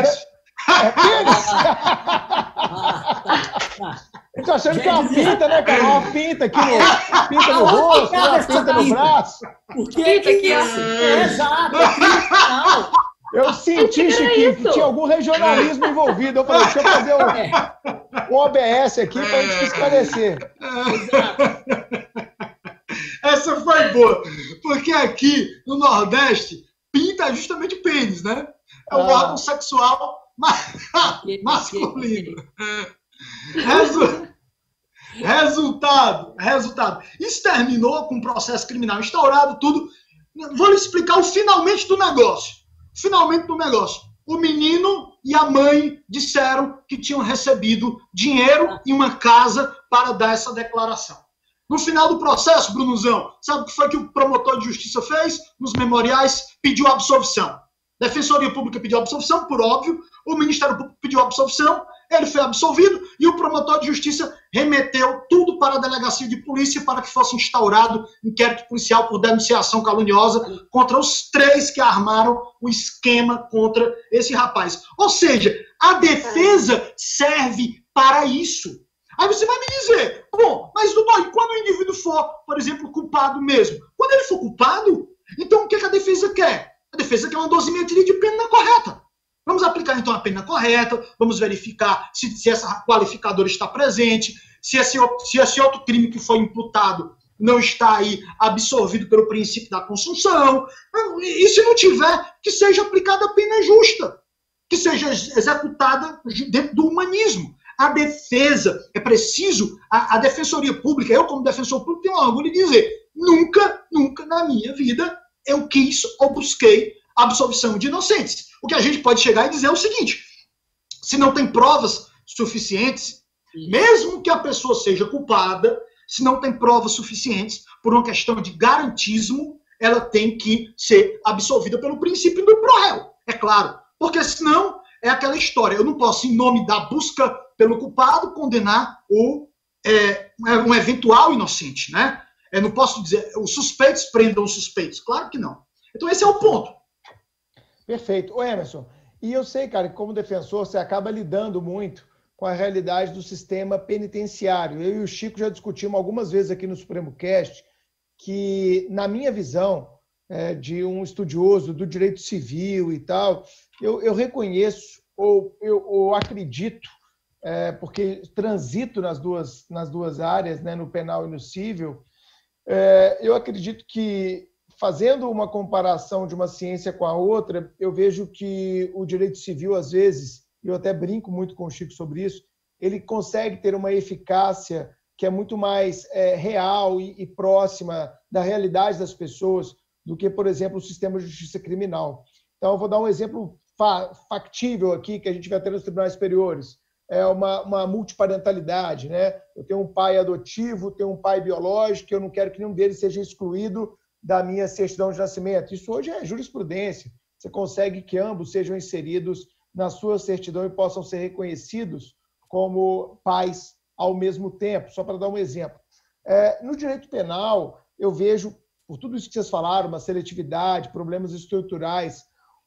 Eu tô achando que é uma pinta, né, cara? Uma pinta aqui no, pinta no rosto, uma pinta no braço. Por que isso? Exato, não. Eu senti, Chiquinho, que tinha algum regionalismo envolvido. Eu falei, deixa eu fazer um OBS aqui para a gente esclarecer. Essa foi boa, porque aqui no Nordeste, pinta é justamente pênis, né? É o órgão sexual masculino. Resultado. Isso terminou com um processo criminal instaurado, tudo. Vou lhe explicar o finalmente do negócio. O menino e a mãe disseram que tinham recebido dinheiro e uma casa para dar essa declaração. No final do processo, Brunozão, sabe o que foi que o promotor de justiça fez? Nos memoriais, pediu absolvição. Defensoria Pública pediu absolvição, por óbvio. O Ministério Público pediu absolvição, ele foi absolvido e o promotor de justiça remeteu tudo para a delegacia de polícia para que fosse instaurado inquérito policial por denunciação caluniosa contra os 3 que armaram o esquema contra esse rapaz. Ou seja, a defesa serve para isso. Aí você vai me dizer, bom, mas doutor, e quando o indivíduo for, por exemplo, culpado mesmo? Quando ele for culpado, então o que a defesa quer? A defesa quer uma dosimetria de pena correta. Vamos aplicar, então, a pena correta, vamos verificar se essa qualificadora está presente, se esse outro crime que foi imputado não está aí absorvido pelo princípio da consunção. E se não tiver, que seja aplicada a pena justa, que seja executada dentro do humanismo. A defesa, é preciso, a Defensoria Pública, eu como defensor público tenho orgulho de dizer, nunca na minha vida eu quis ou busquei absolvição de inocentes. O que a gente pode chegar e dizer é o seguinte, se não tem provas suficientes, mesmo que a pessoa seja culpada, se não tem provas suficientes, por uma questão de garantismo, ela tem que ser absolvida pelo princípio do pro réu, é claro, porque senão é aquela história, eu não posso, em nome da busca pelo culpado, condenar um eventual inocente, né? Eu não posso dizer, os suspeitos prendam os suspeitos. Claro que não. Então esse é o ponto. Perfeito. Ô Emerson, e eu sei, cara, que como defensor você acaba lidando muito com a realidade do sistema penitenciário. Eu e o Chico já discutimos algumas vezes aqui no Supremo Cast que, na minha visão, de um estudioso do direito civil e tal, eu reconheço ou eu acredito, porque transito nas duas áreas, né, no penal e no civil, eu acredito que, fazendo uma comparação de uma ciência com a outra, eu vejo que o direito civil, às vezes, eu até brinco muito com o Chico sobre isso, ele consegue ter uma eficácia que é muito mais real e próxima da realidade das pessoas do que, por exemplo, o sistema de justiça criminal. Então, eu vou dar um exemplo factível aqui, que a gente vai ter nos tribunais superiores. É uma multiparentalidade, né? Eu tenho um pai adotivo, tenho um pai biológico, eu não quero que nenhum deles seja excluído da minha certidão de nascimento. Isso hoje é jurisprudência. Você consegue que ambos sejam inseridos na sua certidão e possam ser reconhecidos como pais ao mesmo tempo, só para dar um exemplo. No direito penal, eu vejo, por tudo isso que vocês falaram, uma seletividade, problemas estruturais,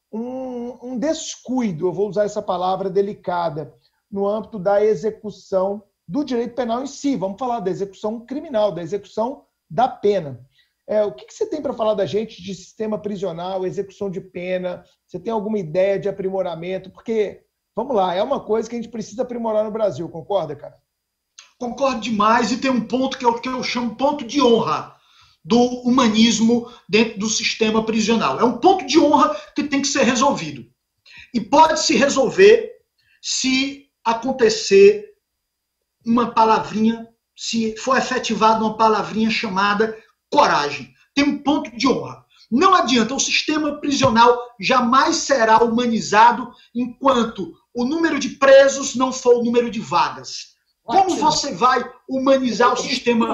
um descuido, eu vou usar essa palavra delicada, no âmbito da execução do direito penal em si. Vamos falar da execução criminal, da execução da pena. O que você tem para falar da gente de sistema prisional, execução de pena? Você tem alguma ideia de aprimoramento? Porque, vamos lá, é uma coisa que a gente precisa aprimorar no Brasil, concorda, cara? Concordo demais, e tem um ponto que eu chamo ponto de honra do humanismo dentro do sistema prisional. É um ponto de honra que tem que ser resolvido. E pode se resolver se acontecer uma palavrinha, se for efetivada uma palavrinha chamada coragem. Tem um ponto de honra. Não adianta, o sistema prisional jamais será humanizado enquanto o número de presos não for o número de vagas. Como você vai humanizar o sistema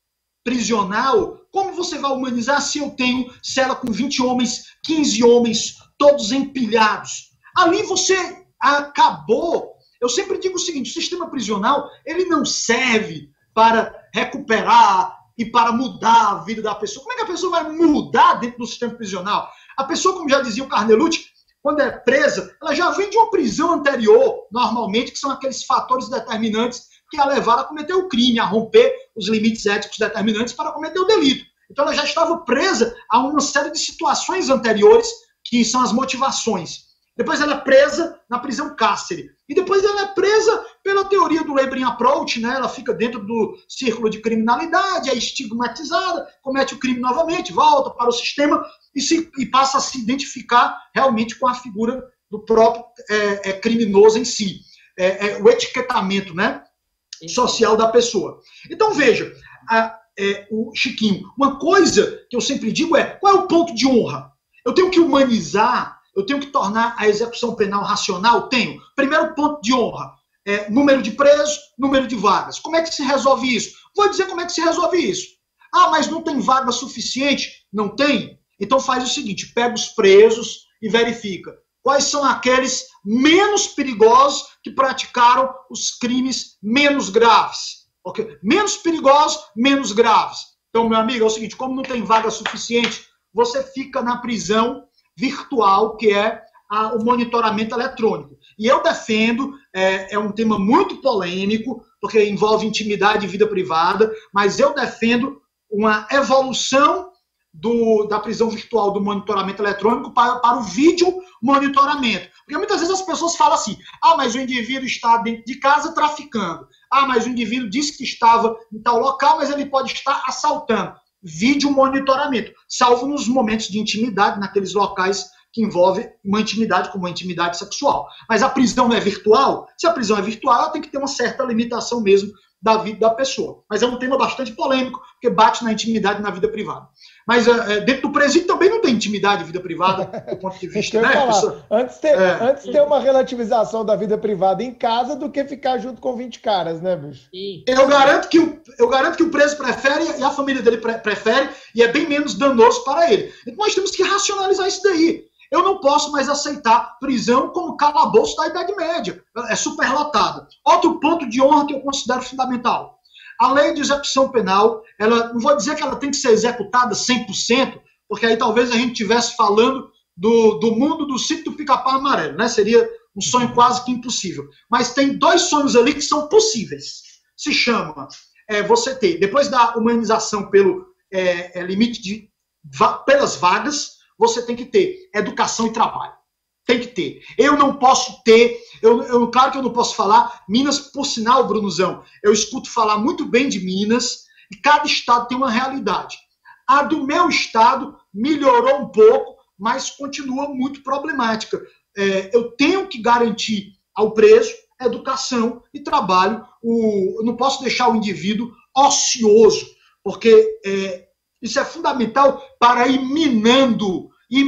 prisional? Como você vai humanizar se eu tenho cela com 20 homens, 15 homens, todos empilhados? Ali você acabou Eu sempre digo o seguinte, o sistema prisional, ele não serve para recuperar e para mudar a vida da pessoa. Como é que a pessoa vai mudar dentro do sistema prisional? A pessoa, como já dizia o Carnelucci, quando é presa, ela já vem de uma prisão anterior, normalmente, que são aqueles fatores determinantes que a levaram a cometer o crime, a romper os limites éticos determinantes para cometer o delito. Então, ela já estava presa a uma série de situações anteriores, que são as motivações. Depois ela é presa na prisão cárcere. E depois ela é presa pela teoria do Labeling Approach, né? Ela fica dentro do círculo de criminalidade, é estigmatizada, comete o crime novamente, volta para o sistema e passa a se identificar realmente com a figura do próprio criminoso em si. O etiquetamento, né, social da pessoa. Então, veja, o Chiquinho, uma coisa que eu sempre digo qual é o ponto de honra? Eu tenho que humanizar, eu tenho que tornar a execução penal racional? Tenho. Primeiro ponto de honra, número de presos, número de vagas. Como é que se resolve isso? Vou dizer como é que se resolve isso. Ah, mas não tem vaga suficiente? Não tem? Então faz o seguinte, pega os presos e verifica quais são aqueles menos perigosos que praticaram os crimes menos graves. Okay? Menos perigosos, menos graves. Então, meu amigo, é o seguinte, como não tem vaga suficiente, você fica na prisão virtual, que é o monitoramento eletrônico. E eu defendo, é um tema muito polêmico, porque envolve intimidade e vida privada, mas eu defendo uma evolução da prisão virtual, do monitoramento eletrônico para o vídeo monitoramento. Porque muitas vezes as pessoas falam assim, mas o indivíduo está dentro de casa traficando. Mas o indivíduo disse que estava em tal local, mas ele pode estar assaltando. Vídeo monitoramento, salvo nos momentos de intimidade, naqueles locais que envolvem uma intimidade como a intimidade sexual. Mas a prisão não é virtual? Se a prisão é virtual, ela tem que ter uma certa limitação mesmo da vida da pessoa. Mas é um tema bastante polêmico, porque bate na intimidade e na vida privada. Mas dentro do presídio também não tem intimidade e vida privada, do ponto de vista, né? Antes ter uma relativização da vida privada em casa do que ficar junto com 20 caras, né, bicho? Eu garanto que o preso prefere e a família dele prefere, e é bem menos danoso para ele. Então nós temos que racionalizar isso daí. Eu não posso mais aceitar prisão como calabouço da Idade Média. É superlotada. Outro ponto de honra que eu considero fundamental. A lei de execução penal, não vou dizer que ela tem que ser executada 100%, porque aí talvez a gente estivesse falando do mundo do sítio do Pica-Pau Amarelo, né? Seria um sonho quase que impossível. Mas tem dois sonhos ali que são possíveis. Se chama você ter, depois da humanização pelo limite pelas vagas, você tem que ter educação e trabalho. Tem que ter. Eu não posso ter, claro que eu não posso falar, Minas, por sinal, Brunozão, eu escuto falar muito bem de Minas, e cada estado tem uma realidade. A do meu estado melhorou um pouco, mas continua muito problemática. Eu tenho que garantir ao preso educação e trabalho. Eu não posso deixar o indivíduo ocioso, porque isso é fundamental para ir minando,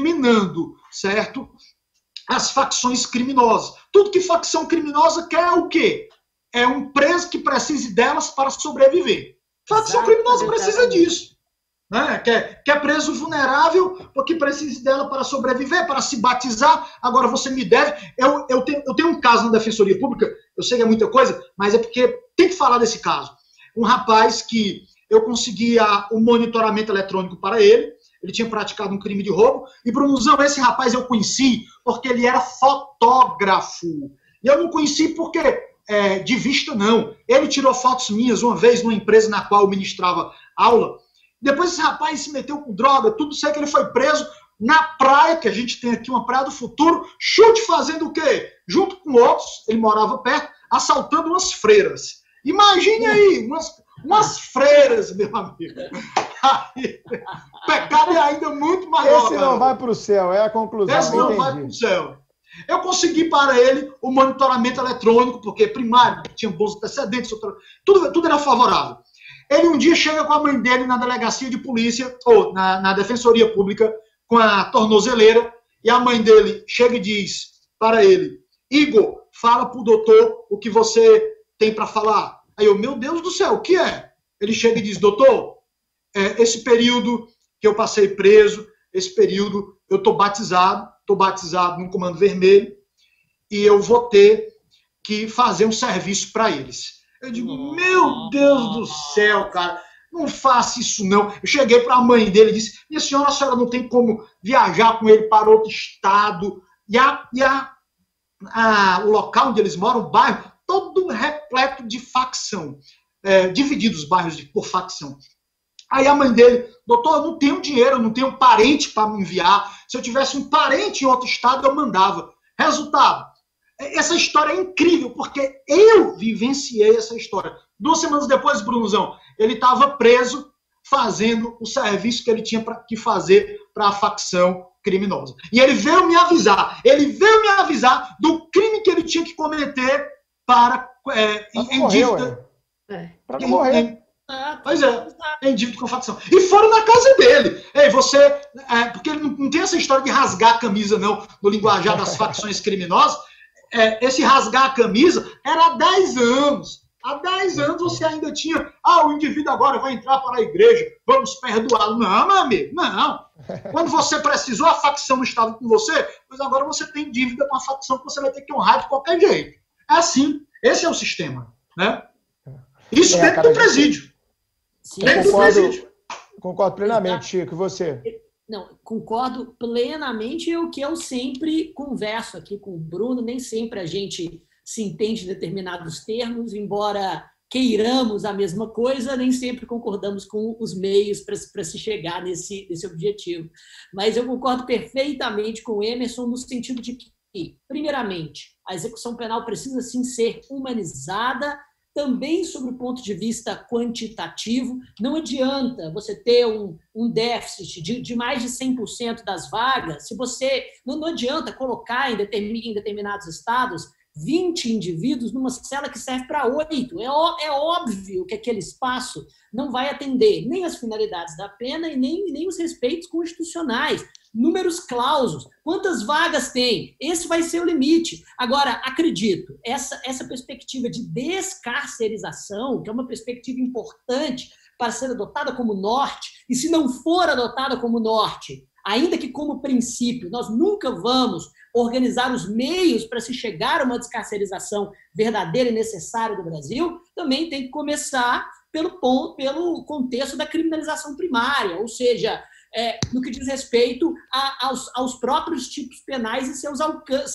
certo? As facções criminosas. Tudo que facção criminosa quer é o quê? É um preso que precise delas para sobreviver. Facção criminosa precisa disso. Né? Quer preso vulnerável porque precisa dela para sobreviver, para se batizar. Agora você me deve. Eu tenho um caso na Defensoria Pública, eu sei que é muita coisa, mas é porque tem que falar desse caso. Um rapaz que eu conseguia o monitoramento eletrônico para ele. Ele tinha praticado um crime de roubo. E, Brunozão, esse rapaz eu conheci porque ele era fotógrafo. E eu não conheci porque, de vista, não. Ele tirou fotos minhas uma vez numa empresa na qual eu ministrava aula. Depois esse rapaz se meteu com droga, tudo sei que ele foi preso na praia, que a gente tem aqui uma praia do futuro, chute fazendo o quê? Junto com outros, ele morava perto, assaltando umas freiras. Imagine aí, umas freiras, meu amigo. Aí, o pecado é ainda muito maior. Esse não vai para o céu, é a conclusão. Esse não vai para o céu. Eu consegui para ele o monitoramento eletrônico, porque primário, tinha bons antecedentes, tudo era favorável. Ele um dia chega com a mãe dele na delegacia de polícia, ou na Defensoria Pública, com a tornozeleira, e a mãe dele chega e diz para ele, Igor, fala para o doutor o que você tem para falar. Aí eu, meu Deus do céu, o que é? Ele chega e diz, doutor, esse período que eu passei preso, esse período eu estou batizado no Comando Vermelho, e eu vou ter que fazer um serviço para eles. Eu digo, meu Deus do céu, cara, não faça isso não. Eu cheguei para a mãe dele e disse, minha senhora, a senhora não tem como viajar com ele para outro estado. O local onde eles moram, o bairro, todo repleto de facção. Divididos os bairros por facção. Aí a mãe dele, doutor, eu não tenho dinheiro, eu não tenho parente para me enviar. Se eu tivesse um parente em outro estado, eu mandava. Resultado, essa história é incrível, porque eu vivenciei essa história. 2 semanas depois, Brunozão, ele estava preso fazendo o serviço que ele tinha que fazer para a facção criminosa. E ele veio me avisar do crime que ele tinha que cometer para em dívida. Para não morrer. Pois é, em dívida com a facção. E foram na casa dele. Porque ele não tem essa história de rasgar a camisa, não, no linguajar das facções criminosas. Esse rasgar a camisa era há 10 anos. Há 10 anos você ainda tinha, o indivíduo agora vai entrar para a igreja, vamos perdoá-lo. Não, meu amigo, não. Quando você precisou, a facção não estava com você, mas agora você tem dívida com a facção que você vai ter que honrar de qualquer jeito. É assim, esse é o sistema, né? Isso dentro do presídio. Sim, concordo plenamente, Chico. E você? Não, concordo plenamente. E o que eu sempre converso aqui com o Bruno, nem sempre a gente se entende em determinados termos, embora queiramos a mesma coisa, nem sempre concordamos com os meios para se chegar nesse objetivo. Mas eu concordo perfeitamente com o Emerson no sentido de que, primeiramente, a execução penal precisa sim ser humanizada, também sobre o ponto de vista quantitativo. Não adianta você ter um déficit de mais de 100% das vagas, se você não adianta colocar em determinados estados 20 indivíduos numa cela que serve para 8. É óbvio que aquele espaço não vai atender nem as finalidades da pena e nem os respeitos constitucionais. Números clausos. Quantas vagas tem? Esse vai ser o limite. Agora, acredito, essa perspectiva de descarcerização, que é uma perspectiva importante para ser adotada como norte, e se não for adotada como norte, ainda que como princípio, nós nunca vamos organizar os meios para se chegar a uma descarcerização verdadeira e necessária do Brasil, também tem que começar pelo contexto da criminalização primária, ou seja, no que diz respeito aos próprios tipos penais e seus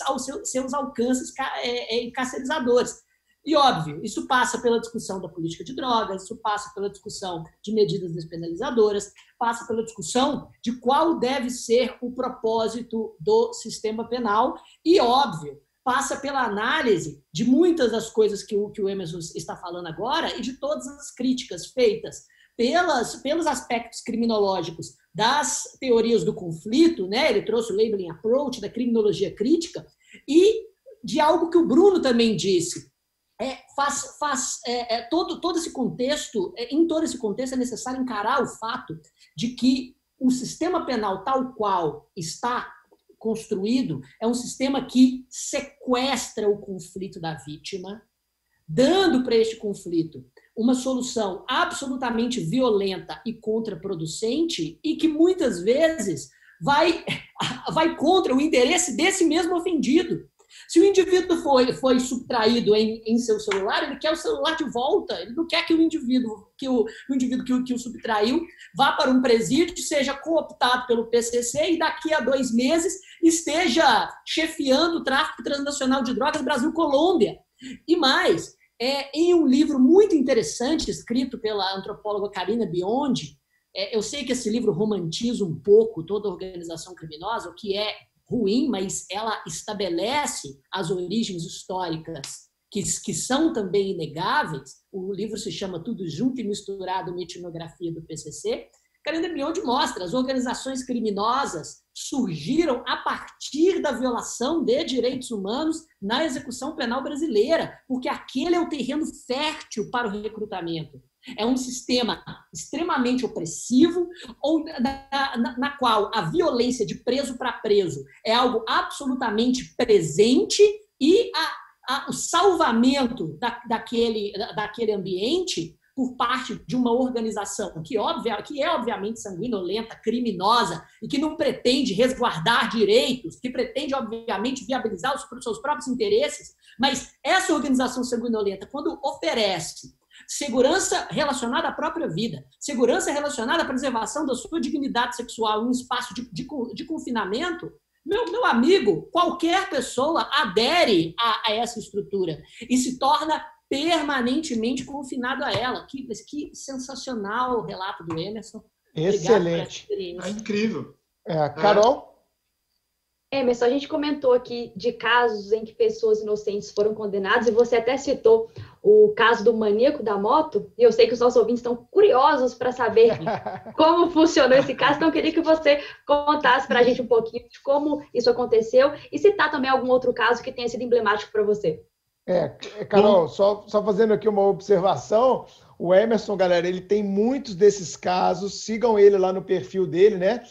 alcances carcerizadores. E, óbvio, isso passa pela discussão da política de drogas, isso passa pela discussão de medidas despenalizadoras, passa pela discussão de qual deve ser o propósito do sistema penal e, óbvio, passa pela análise de muitas das coisas que o Emerson está falando agora e de todas as críticas feitas pelos aspectos criminológicos das teorias do conflito, né? Ele trouxe o labeling approach, da criminologia crítica, e de algo que o Bruno também disse. Todo esse contexto, em todo esse contexto é necessário encarar o fato de que o sistema penal tal qual está construído é um sistema que sequestra o conflito da vítima, dando para este conflito uma solução absolutamente violenta e contraproducente e que muitas vezes vai contra o interesse desse mesmo ofendido. Se o indivíduo foi subtraído em seu celular, ele quer o celular de volta. Ele não quer que o indivíduo que o subtraiu vá para um presídio, seja cooptado pelo PCC e daqui a 2 meses esteja chefiando o tráfico transnacional de drogas Brasil-Colômbia. E mais, em um livro muito interessante, escrito pela antropóloga Carina Biondi, eu sei que esse livro romantiza um pouco toda a organização criminosa, o que é ruim, mas ela estabelece as origens históricas que são também inegáveis. O livro se chama Tudo Junto e Misturado, uma etnografia do PCC. Carina Biondi mostra as organizações criminosas surgiram a partir da violação de direitos humanos na execução penal brasileira, porque aquele é o terreno fértil para o recrutamento. É um sistema extremamente opressivo, na qual a violência de preso para preso é algo absolutamente presente e o salvamento daquele ambiente por parte de uma organização que é obviamente sanguinolenta, criminosa e que não pretende resguardar direitos, que pretende, obviamente, viabilizar os seus próprios interesses, mas essa organização sanguinolenta, quando oferece segurança relacionada à própria vida, segurança relacionada à preservação da sua dignidade sexual em um espaço de confinamento, meu amigo, qualquer pessoa adere a essa estrutura e se torna permanentemente confinado a ela. Que sensacional o relato do Emerson. Excelente. É incrível. Carol? Emerson, a gente comentou aqui de casos em que pessoas inocentes foram condenadas, e você até citou o caso do maníaco da moto, e eu sei que os nossos ouvintes estão curiosos para saber como funcionou esse caso, então eu queria que você contasse para a gente um pouquinho de como isso aconteceu e citar também algum outro caso que tenha sido emblemático para você. Carol, só fazendo aqui uma observação, o Emerson, galera, ele tem muitos desses casos, sigam ele lá no perfil dele, né?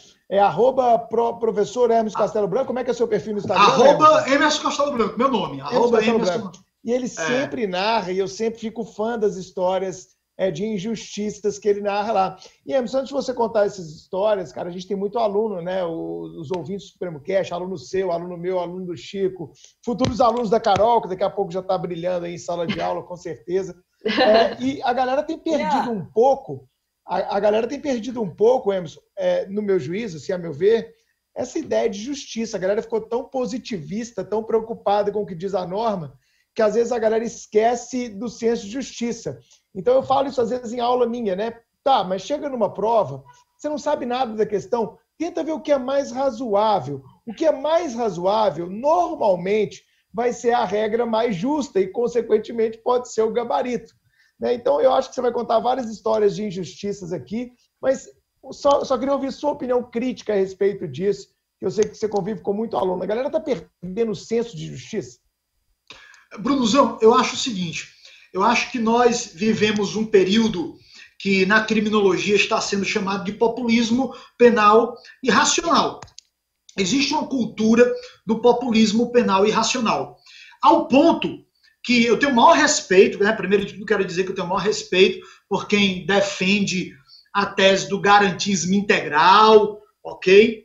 @professor Hermes Castelo Branco. Como é que é o seu perfil no Instagram? @Emerson Castelo Branco, meu nome. Emerson. E ele sempre narra, e eu sempre fico fã das histórias de injustiças que ele narra lá. E, Emerson, antes de você contar essas histórias, cara, a gente tem muito aluno, né? Os ouvintes do Supremo Cast, aluno seu, aluno meu, aluno do Chico, futuros alunos da Carol, que daqui a pouco já está brilhando aí em sala de aula, com certeza. E a galera tem perdido um pouco. A galera tem perdido um pouco, Emerson, no meu juízo, assim, a meu ver, essa ideia de justiça. A galera ficou tão positivista, tão preocupada com o que diz a norma, que às vezes a galera esquece do senso de justiça. Então eu falo isso às vezes em aula minha, né? Tá, mas chega numa prova, você não sabe nada da questão, tenta ver o que é mais razoável. O que é mais razoável, normalmente, vai ser a regra mais justa e, consequentemente, pode ser o gabarito. Então, eu acho que você vai contar várias histórias de injustiças aqui, mas só queria ouvir sua opinião crítica a respeito disso, que eu sei que você convive com muito aluno. A galera está perdendo o senso de justiça? Brunozão, eu acho o seguinte, eu acho que nós vivemos um período que na criminologia está sendo chamado de populismo penal irracional. Existe uma cultura do populismo penal irracional, ao ponto que eu tenho o maior respeito, né? Primeiro de tudo quero dizer que eu tenho o maior respeito por quem defende a tese do garantismo integral, ok?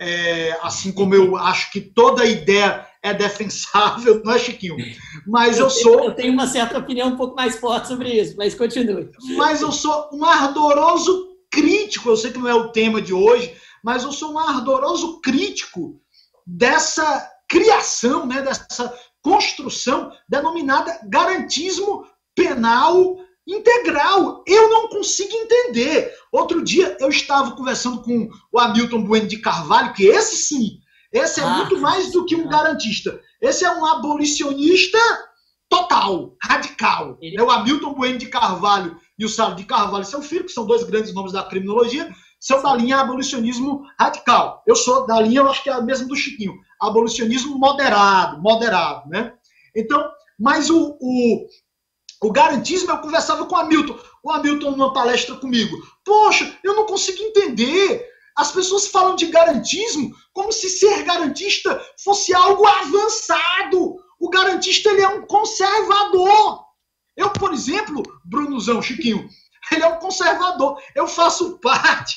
Assim como eu acho que toda ideia é defensável, não é, Chiquinho? Mas eu tenho uma certa opinião um pouco mais forte sobre isso, mas continue. Mas eu sou um ardoroso crítico, eu sei que não é o tema de hoje, mas eu sou um ardoroso crítico dessa criação, né, dessa construção denominada garantismo penal integral. Eu não consigo entender. Outro dia eu estava conversando com o Hamilton Bueno de Carvalho, que esse sim, esse é muito mais do que um garantista. Esse é um abolicionista total, radical. O Hamilton Bueno de Carvalho e o Salo de Carvalho, seu filho, que são dois grandes nomes da criminologia, são da linha abolicionismo radical. Eu sou da linha, eu acho que é a mesma do Chiquinho, abolicionismo moderado, né? Então, mas o garantismo, eu conversava com o Hamilton numa palestra comigo. Poxa, eu não consigo entender. As pessoas falam de garantismo como se ser garantista fosse algo avançado. O garantista, ele é um conservador. Eu, por exemplo, Brunozão, Chiquinho, ele é um conservador. Eu faço parte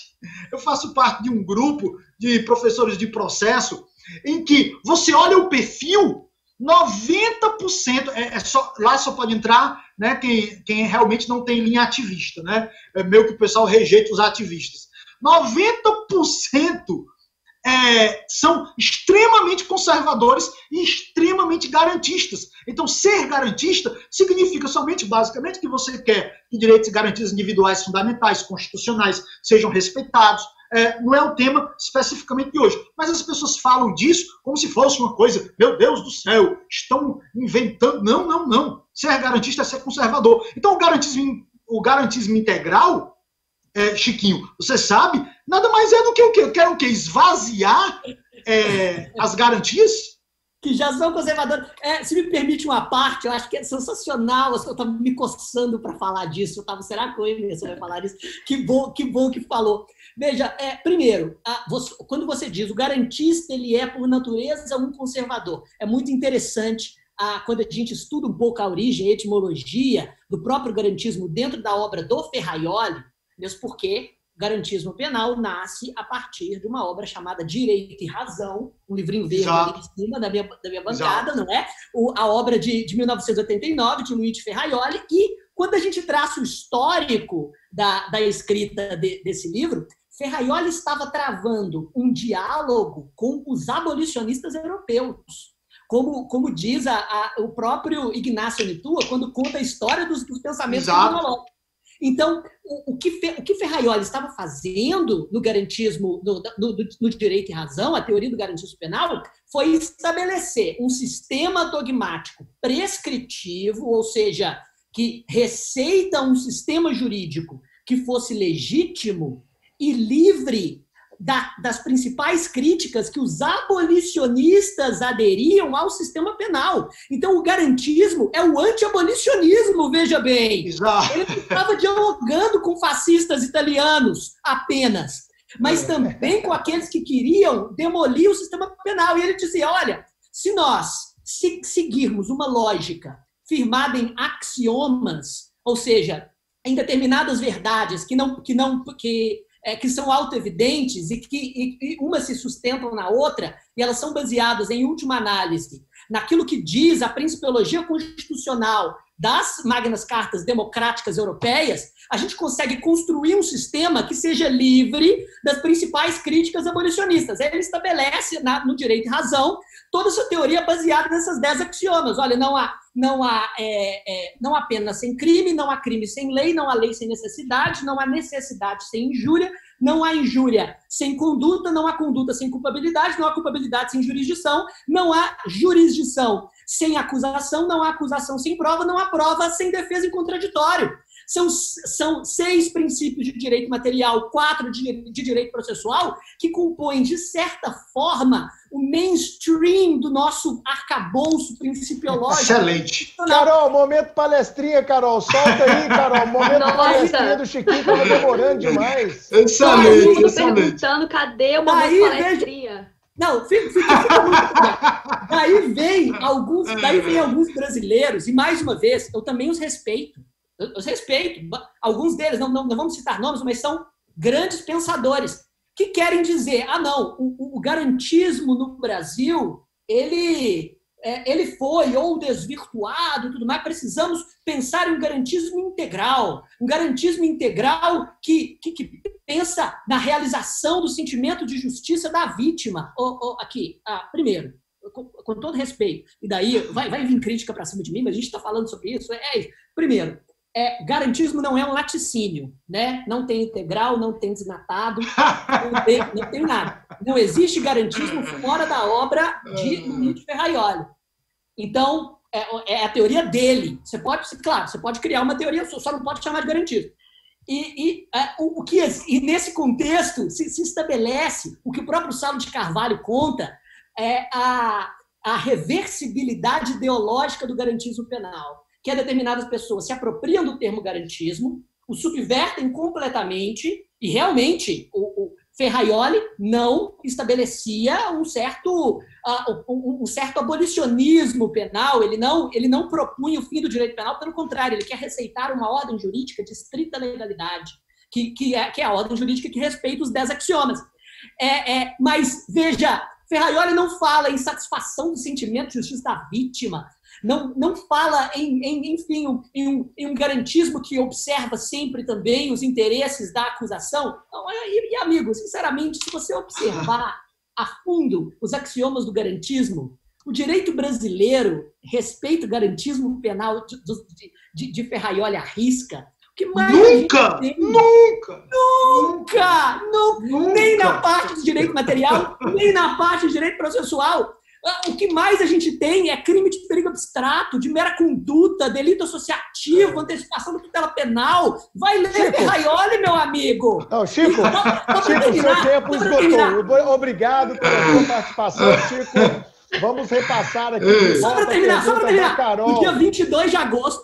de um grupo de professores de processo em que você olha o perfil, 90%, lá só pode entrar, né, quem realmente não tem linha ativista, né? É meio que o pessoal rejeita os ativistas. 90% são extremamente conservadores e extremamente garantistas. Então, ser garantista significa somente, basicamente, que você quer que direitos e garantias individuais fundamentais, constitucionais, sejam respeitados. Não é o tema especificamente de hoje. Mas as pessoas falam disso como se fosse uma coisa, meu Deus do céu, estão inventando. Não. Ser garantista é ser conservador. Então, o garantismo integral, Chiquinho, você sabe, nada mais é do que o quê? Eu quero o quê? Esvaziar as garantias? Que já são conservadoras. Se me permite uma parte, eu acho que é sensacional. Eu estava me coçando para falar disso. Será que o Emerson vai falar disso? Que bom que falou. Veja, primeiro, quando você diz o garantista, ele é, por natureza, um conservador. É muito interessante quando a gente estuda um pouco a origem e a etimologia do próprio garantismo dentro da obra do Ferraioli, mesmo porque o garantismo penal nasce a partir de uma obra chamada Direito e Razão, um livrinho verde ali em cima da minha bancada, não é? A obra de 1989, de Luigi Ferraioli, e quando a gente traça o histórico da escrita desse livro, Ferraioli estava travando um diálogo com os abolicionistas europeus. Como diz o próprio Ignacio Nitua, quando conta a história dos pensamentos criminologicos. Então, o que Ferraioli estava fazendo no garantismo, no direito e razão, a teoria do garantismo penal, foi estabelecer um sistema dogmático prescritivo, ou seja, que receita um sistema jurídico que fosse legítimo e livre das principais críticas que os abolicionistas aderiam ao sistema penal. Então, o garantismo é o anti-abolicionismo, veja bem. Exato. Ele não estava dialogando com fascistas italianos apenas, mas também com aqueles que queriam demolir o sistema penal. E ele dizia, olha, se nós seguirmos uma lógica firmada em axiomas, ou seja, em determinadas verdades que são autoevidentes e que umas se sustentam na outra, e elas são baseadas, em última análise, naquilo que diz a principiologia constitucional das magnas cartas democráticas europeias, a gente consegue construir um sistema que seja livre das principais críticas abolicionistas. Ele estabelece, no Direito e Razão, toda essa teoria baseada nessas 10 axiomas. Olha, não há pena sem crime, não há crime sem lei, não há lei sem necessidade, não há necessidade sem injúria, não há injúria sem conduta, não há conduta sem culpabilidade, não há culpabilidade sem jurisdição, não há jurisdição sem acusação, não há acusação sem prova, não há prova sem defesa em contraditório. São 6 princípios de direito material, 4 de direito processual, que compõem, de certa forma, o mainstream do nosso arcabouço principiológico. Excelente. Carol, momento palestrinha, Carol. Solta aí, Carol. Momento palestrinha do Chiquinho, estava demorando demais. Excelente, todo mundo perguntando, cadê o momento palestrinha? Não, fica muito daí vem alguns brasileiros, e mais uma vez, eu também os respeito. Eu respeito. Alguns deles, não vamos citar nomes, mas são grandes pensadores que querem dizer, não, o garantismo no Brasil, ele foi ou desvirtuado e tudo mais, precisamos pensar em um garantismo integral que pensa na realização do sentimento de justiça da vítima. Primeiro, com todo respeito, e daí vai vir crítica para cima de mim, mas a gente está falando sobre isso, primeiro, garantismo não é um laticínio, né? Não tem integral, não tem desnatado, não tem nada. Não existe garantismo fora da obra de Luigi Ferraioli. Então, é a teoria dele. Você pode criar uma teoria, só não pode chamar de garantismo. E nesse contexto se estabelece o que o próprio Saulo de Carvalho conta, a reversibilidade ideológica do garantismo penal, que determinadas pessoas se apropriam do termo garantismo, o subvertem completamente, e realmente o Ferraioli não estabelecia um certo abolicionismo penal, ele não propunha o fim do direito penal, pelo contrário, ele quer receitar uma ordem jurídica de estrita legalidade, que é a ordem jurídica que respeita os 10 axiomas. Mas, veja, Ferraioli não fala em satisfação do sentimento de justiça da vítima, não fala em um garantismo que observa sempre também os interesses da acusação. E, amigo, sinceramente, se você observar a fundo os axiomas do garantismo, o direito brasileiro respeita o garantismo penal de Ferraioli à risca. Nunca! Nem na parte do direito material, nem na parte do direito processual. O que mais a gente tem é crime de perigo abstrato, de mera conduta, delito associativo, antecipação da tutela penal. Vai ler Ferraioli, meu amigo! Não, Chico, seu tempo esgotou. Obrigado pela sua participação, Chico. Vamos repassar aqui. Só para terminar. No dia 22 de agosto,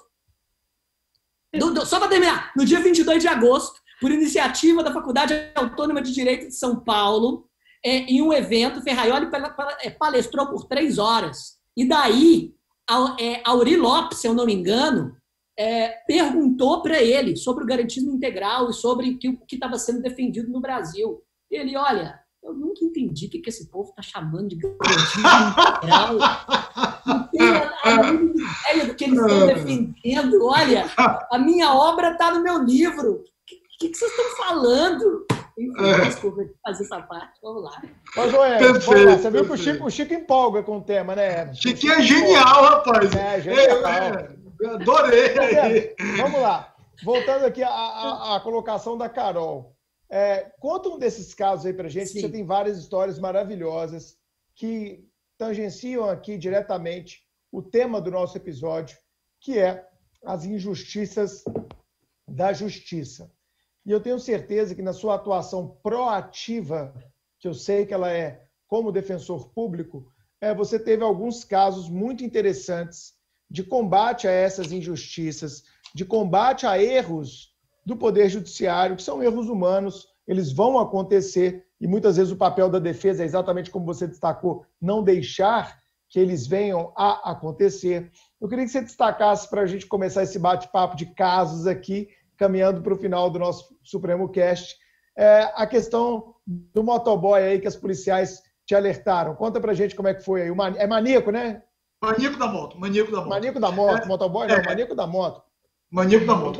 no dia 22 de agosto, por iniciativa da Faculdade Autônoma de Direito de São Paulo, em um evento, Ferraioli palestrou por 3 horas. E daí, Auri Lopes, se eu não me engano, perguntou para ele sobre o garantismo integral e sobre o que estava sendo defendido no Brasil. E ele, olha, eu nunca entendi o que esse povo está chamando de garantismo integral. Não tenho a mínima ideia do que eles estão defendendo. Olha, a minha obra está no meu livro. O que vocês estão falando? Desculpa fazer essa parte. Vamos lá. Mas, Joel, você viu que o Chico empolga com o tema, né? Chiquinho é genial, rapaz. Genial. Eu adorei. Vamos lá. Voltando aqui à colocação da Carol. Conta um desses casos aí pra gente, que você tem várias histórias maravilhosas que tangenciam aqui diretamente o tema do nosso episódio, que é as injustiças da justiça. E eu tenho certeza que na sua atuação proativa, que eu sei que ela é como defensor público, você teve alguns casos muito interessantes de combate a essas injustiças, de combate a erros do Poder Judiciário, que são erros humanos, eles vão acontecer, e muitas vezes o papel da defesa é exatamente como você destacou, não deixar que eles venham a acontecer. Eu queria que você destacasse para a gente começar esse bate-papo de casos aqui, caminhando para o final do nosso Supremo Cast, a questão do motoboy aí que as policiais te alertaram. Conta para a gente como é que foi aí. É maníaco, né? Maníaco da moto. Maníaco da moto, motoboy não, maníaco da moto. Maníaco da moto.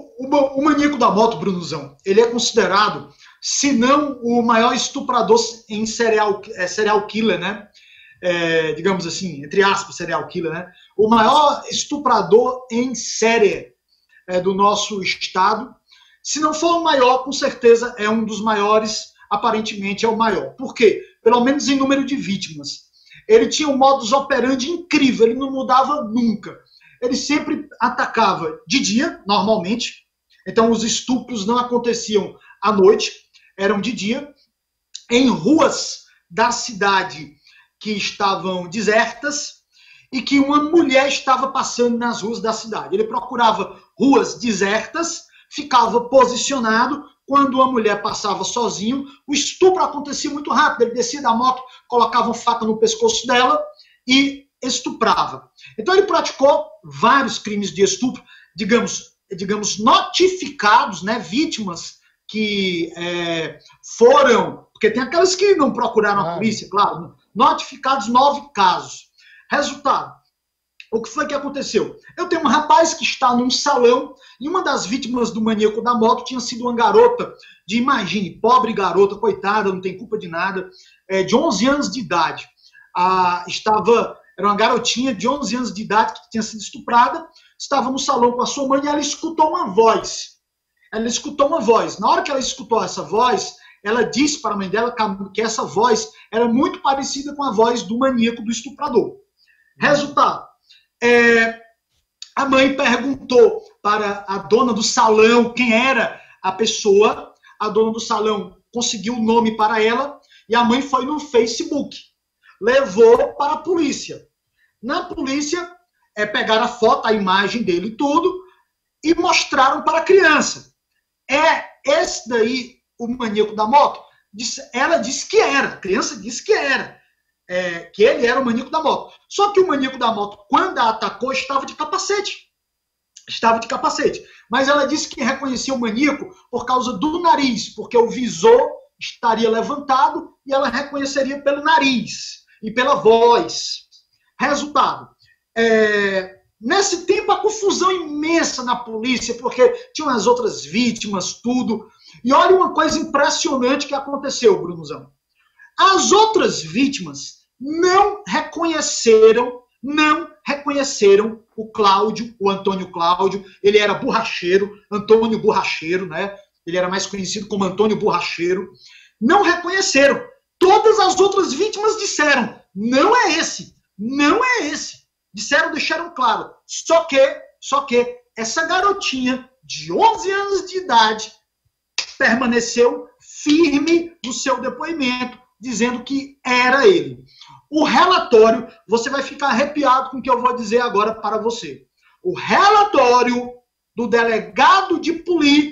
O maníaco da moto, Brunozão, ele é considerado, se não o maior estuprador em serial killer, né? Digamos assim, entre aspas, serial killer, né? O maior estuprador em série do nosso estado. Se não for o maior, com certeza é um dos maiores, aparentemente é o maior. Por quê? Pelo menos em número de vítimas. Ele tinha um modus operandi incrível, ele não mudava nunca. Ele sempre atacava de dia, normalmente. Então, os estupros não aconteciam à noite, eram de dia, em ruas da cidade que estavam desertas e que uma mulher estava passando nas ruas da cidade. Ele procurava ruas desertas, ficava posicionado. Quando a mulher passava sozinho, o estupro acontecia muito rápido. Ele descia da moto, colocava uma faca no pescoço dela e estuprava. Então ele praticou vários crimes de estupro, digamos notificados, né, vítimas que foram, porque tem aquelas que não procuraram a polícia, claro, notificados 9 casos. Resultado, o que foi que aconteceu? Eu tenho um rapaz que está num salão e uma das vítimas do maníaco da moto tinha sido uma garota imagine, pobre garota, coitada, não tem culpa de nada, de 11 anos de idade. Era uma garotinha de 11 anos de idade que tinha sido estuprada, estava no salão com a sua mãe e ela escutou uma voz. Na hora que ela escutou essa voz, ela disse para a mãe dela que essa voz era muito parecida com a voz do maníaco, do estuprador. Resultado, a mãe perguntou para a dona do salão quem era a pessoa, a dona do salão conseguiu o nome para ela e a mãe foi no Facebook, levou para a polícia. Na polícia, pegaram a foto, a imagem dele e tudo, e mostraram para a criança. Esse daí, o maníaco da moto? Ela disse que era, a criança disse que era. Que ele era o maníaco da moto. Só que o maníaco da moto, quando a atacou, estava de capacete. Mas ela disse que reconhecia o maníaco por causa do nariz, porque o visor estaria levantado e ela reconheceria pelo nariz e pela voz. Resultado, nesse tempo a confusão imensa na polícia, porque tinham as outras vítimas, tudo. E olha uma coisa impressionante que aconteceu, Brunozão. As outras vítimas não reconheceram o Antônio Cláudio. Ele era borracheiro, Antônio Borracheiro, né? Ele era mais conhecido como Antônio Borracheiro. Não reconheceram. Todas as outras vítimas disseram, não é esse. Deixaram claro. Só que essa garotinha de 11 anos de idade permaneceu firme no seu depoimento, dizendo que era ele. O relatório, você vai ficar arrepiado com o que eu vou dizer agora para você. O relatório do delegado de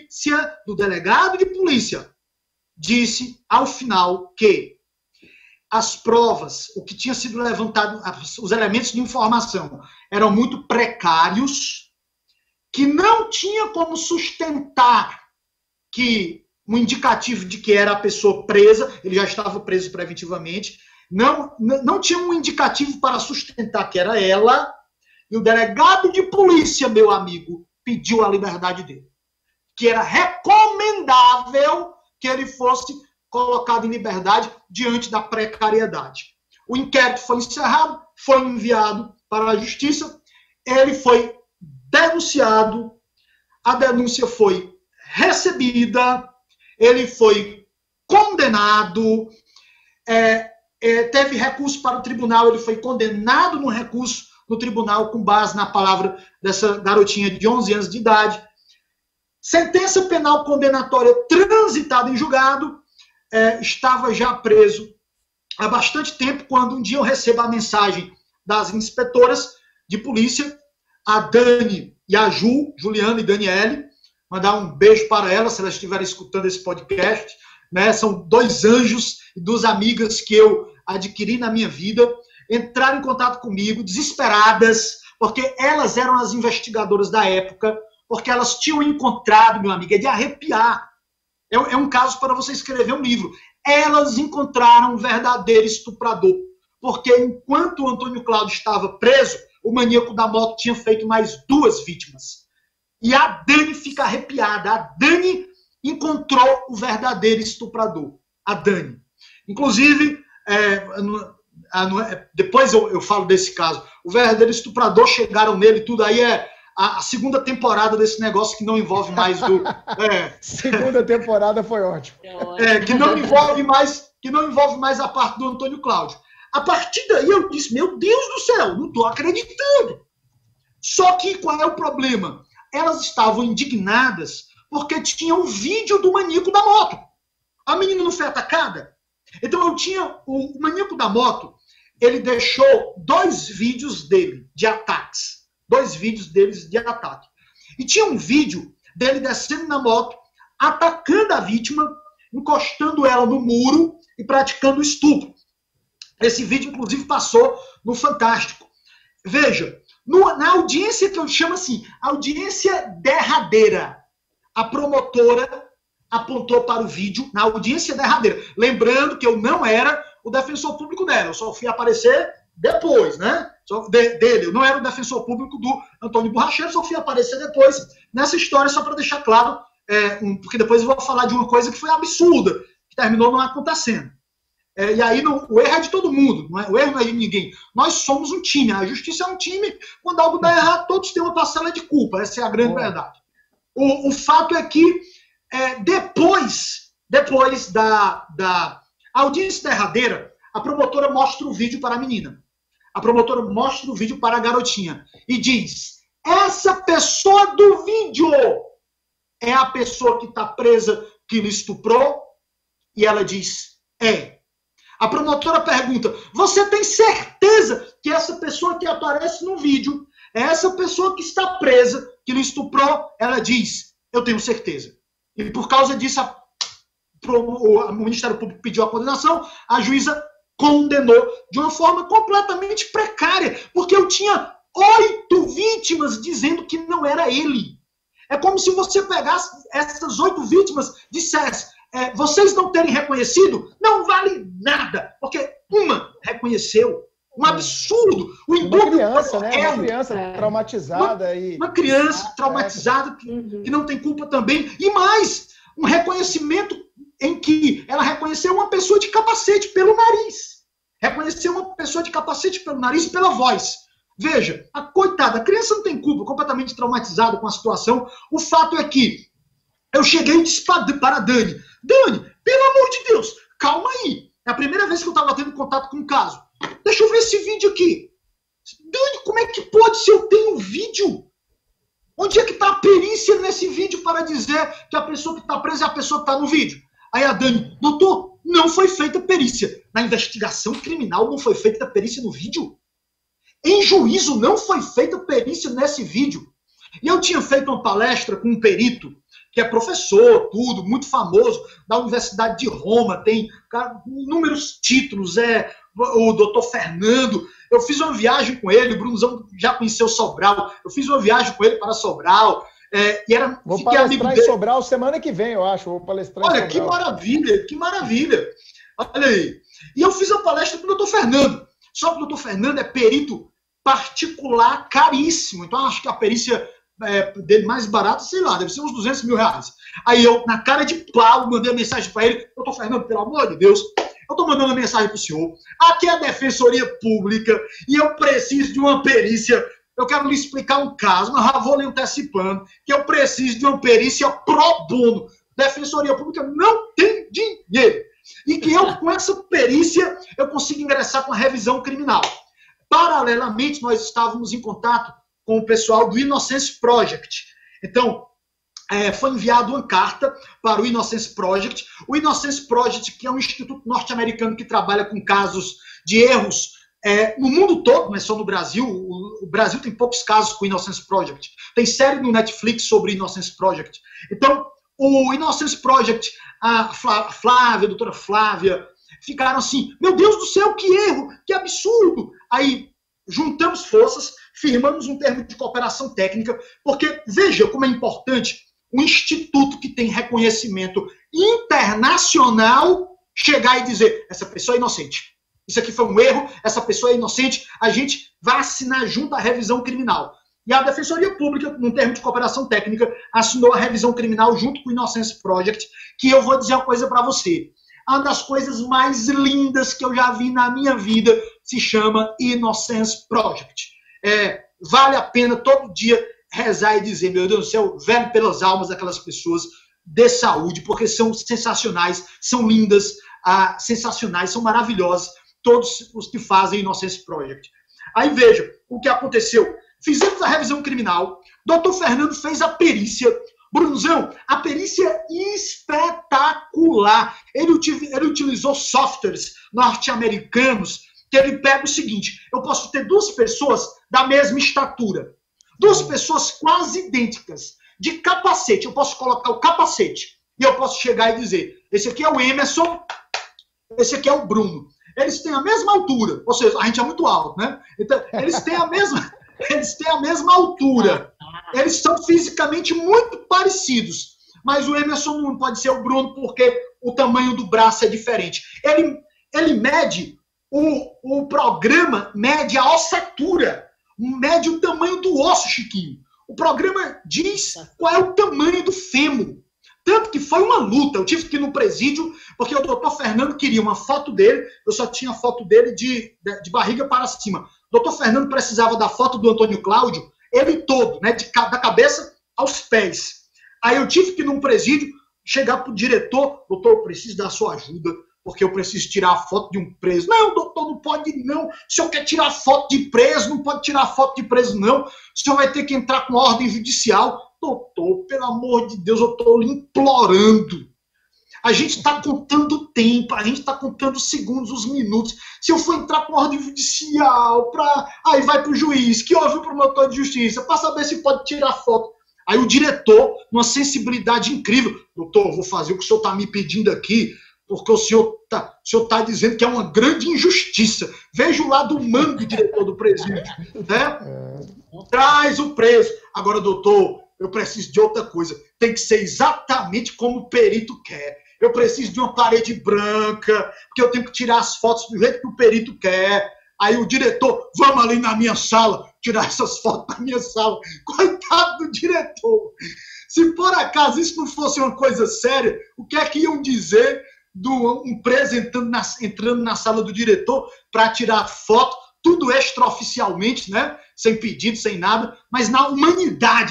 polícia disse ao final que as provas, o que tinha sido levantado, os elementos de informação eram muito precários, que não tinha como sustentar que um indicativo de que era a pessoa presa, ele já estava preso preventivamente, não tinha um indicativo para sustentar que era ela, e o delegado de polícia, meu amigo, pediu a liberdade dele. Que era recomendável que ele fosse colocado em liberdade diante da precariedade. O inquérito foi encerrado, foi enviado para a justiça, ele foi denunciado, a denúncia foi recebida, ele foi condenado, teve recurso para o tribunal, ele foi condenado no recurso no tribunal com base na palavra dessa garotinha de 11 anos de idade. Sentença penal condenatória transitada em julgado, estava já preso há bastante tempo, quando um dia eu recebo a mensagem das inspetoras de polícia, a Dani e a Juliana e Daniele, mandar um beijo para elas, se elas estiverem escutando esse podcast, né? São 2 anjos e 2 amigas que eu adquiri na minha vida, entraram em contato comigo, desesperadas, porque elas eram as investigadoras da época, porque elas tinham encontrado, meu amigo, é de arrepiar. É um caso para você escrever um livro. Elas encontraram um verdadeiro estuprador, porque enquanto o Antônio Cláudio estava preso, o maníaco da moto tinha feito mais 2 vítimas. E a Dani fica arrepiada. A Dani encontrou o verdadeiro estuprador. A Dani. Inclusive, depois eu falo desse caso. O verdadeiro estuprador, chegaram nele, tudo aí a segunda temporada desse negócio que não envolve mais do... Segunda temporada foi ótimo. Que não envolve mais a parte do Antônio Cláudio. A partir daí eu disse, meu Deus do céu, não estou acreditando. Só que qual é o problema? Elas estavam indignadas porque tinha um vídeo do maníaco da moto. A menina não foi atacada? Então eu tinha o maníaco da moto, ele deixou 2 vídeos dele de ataques. 2 vídeos deles de ataque. E tinha um vídeo dele descendo na moto, atacando a vítima, encostando ela no muro e praticando estupro. Esse vídeo, inclusive, passou no Fantástico. Veja, na audiência que eu chamo assim, audiência derradeira, a promotora apontou para o vídeo na audiência derradeira. Lembrando que eu não era o defensor público dela, eu só fui aparecer depois, né? Dele, eu não era o defensor público do Antônio Borracheiro, só fui aparecer depois nessa história, só para deixar claro, porque depois eu vou falar de uma coisa que foi absurda, que terminou não acontecendo. E aí o erro é de todo mundo, o erro não é de ninguém. Nós somos um time, a justiça é um time, quando algo dá errado, todos têm uma parcela de culpa, essa é a grande verdade. O fato é que depois da audiência derradeira, a promotora mostra o vídeo para a menina. A promotora mostra o vídeo para a garotinha e diz, essa pessoa do vídeo é a pessoa que está presa, que lhe estuprou? E ela diz, é. A promotora pergunta, você tem certeza que essa pessoa que aparece no vídeo é essa pessoa que está presa, que lhe estuprou? Ela diz, eu tenho certeza. E por causa disso, o Ministério Público pediu a condenação, a juíza condenou de uma forma completamente precária, porque eu tinha 8 vítimas dizendo que não era ele. É como se você pegasse essas 8 vítimas e dissesse, vocês não terem reconhecido, não vale nada, porque uma reconheceu. Um absurdo. Uma criança, né? Uma criança traumatizada. Uma criança traumatizada que não tem culpa também. E mais, um reconhecimento em que ela reconheceu uma pessoa de capacete pelo nariz. Reconheceu uma pessoa de capacete pelo nariz e pela voz. Veja, a coitada, a criança não tem culpa, completamente traumatizada com a situação. O fato é que eu cheguei e disse para a Dani, pelo amor de Deus, calma aí. É a primeira vez que eu estava tendo contato com o caso. Deixa eu ver esse vídeo aqui. Dani, como é que pode se eu tenho vídeo? Onde é que está a perícia nesse vídeo para dizer que a pessoa que está presa é a pessoa que está no vídeo? Aí a Dani, doutor, não foi feita perícia. Na investigação criminal não foi feita perícia no vídeo? Em juízo não foi feita perícia nesse vídeo. E eu tinha feito uma palestra com um perito, que é professor, tudo, muito famoso, da Universidade de Roma, tem inúmeros títulos, o doutor Fernando. Eu fiz uma viagem com ele, o Brunozão já conheceu Sobral, eu fiz uma viagem com ele para Sobral. Vou palestrar em Sobral semana que vem, eu acho. Vou palestrar Olha, que maravilha, que maravilha. Olha aí. E eu fiz a palestra com o doutor Fernando. Só que o doutor Fernando é perito particular caríssimo. Então, acho que a perícia dele mais barata, sei lá, deve ser uns 200 mil reais. Aí eu, na cara de pau, mandei uma mensagem para ele. Doutor Fernando, pelo amor de Deus, eu estou mandando uma mensagem para o senhor. Aqui é a Defensoria Pública e eu preciso de uma perícia. Eu quero lhe explicar um caso, mas já vou lhe antecipando, que eu preciso de uma perícia pro bono. Defensoria Pública não tem dinheiro. E que eu, com essa perícia, eu consigo ingressar com a revisão criminal. Paralelamente, nós estávamos em contato com o pessoal do Innocence Project. Então, foi enviada uma carta para o Innocence Project. O Innocence Project, que é um instituto norte-americano que trabalha com casos de erros no mundo todo, não é só no Brasil. O Brasil tem poucos casos com o Innocence Project. Tem série no Netflix sobre o Innocence Project. Então, o Innocence Project, a Flávia, a doutora Flávia, ficaram assim, meu Deus do céu, que erro, que absurdo. Aí, juntamos forças, firmamos um termo de cooperação técnica, porque veja como é importante um instituto que tem reconhecimento internacional chegar e dizer, essa pessoa é inocente. Isso aqui foi um erro, essa pessoa é inocente, a gente vai assinar junto a revisão criminal. E a Defensoria Pública, num termo de cooperação técnica, assinou a revisão criminal junto com o Innocence Project, que eu vou dizer uma coisa para você. Uma das coisas mais lindas que eu já vi na minha vida se chama Innocence Project. Vale a pena todo dia rezar e dizer, meu Deus do céu, velho pelas almas daquelas pessoas, dê saúde, porque são sensacionais, são lindas, sensacionais, são maravilhosas, todos os que fazem Innocence Project. Aí veja o que aconteceu. Fizemos a revisão criminal, doutor Fernando fez a perícia. Brunozão, a perícia espetacular. Ele utilizou softwares norte-americanos que ele pega o seguinte, eu posso ter duas pessoas da mesma estatura, duas pessoas quase idênticas, de capacete, eu posso colocar o capacete e eu posso chegar e dizer, esse aqui é o Emerson, esse aqui é o Bruno. Eles têm a mesma altura, ou seja, a gente é muito alto, né? Então, eles têm a mesma altura. Eles são fisicamente muito parecidos. Mas o Emerson não pode ser o Bruno porque o tamanho do braço é diferente. Ele mede, o programa mede a ossatura, mede o tamanho do osso, Chiquinho. O programa diz qual é o tamanho do fêmur. Tanto que foi uma luta. Eu tive que ir no presídio, porque o doutor Fernando queria uma foto dele, eu só tinha foto dele de barriga para cima. O doutor Fernando precisava da foto do Antônio Cláudio, ele todo, né, da cabeça aos pés. Aí eu tive que ir num presídio, chegar para o diretor, doutor, eu preciso da sua ajuda, porque eu preciso tirar a foto de um preso. Não, doutor, não pode não. O senhor quer tirar foto de preso? Não pode tirar foto de preso, não. O senhor vai ter que entrar com ordem judicial. Doutor, pelo amor de Deus, eu estou lhe implorando. A gente está contando tempo, a gente está contando os segundos, os minutos. Se eu for entrar com ordem judicial, aí vai para o juiz, que ouve o promotor de justiça, para saber se pode tirar foto. Aí o diretor, numa sensibilidade incrível, doutor, eu vou fazer o que o senhor está me pedindo aqui, porque o senhor está dizendo que é uma grande injustiça. Veja o lado humano do diretor do presídio. Né? Traz o preso. Agora, doutor, eu preciso de outra coisa. Tem que ser exatamente como o perito quer. Eu preciso de uma parede branca, porque eu tenho que tirar as fotos do jeito que o perito quer. Aí o diretor, vamos ali na minha sala, tirar essas fotos da minha sala. Coitado do diretor. Se por acaso isso não fosse uma coisa séria, o que é que iam dizer de um preso entrando na sala do diretor para tirar foto, tudo extraoficialmente, né? Sem pedido, sem nada, mas na humanidade.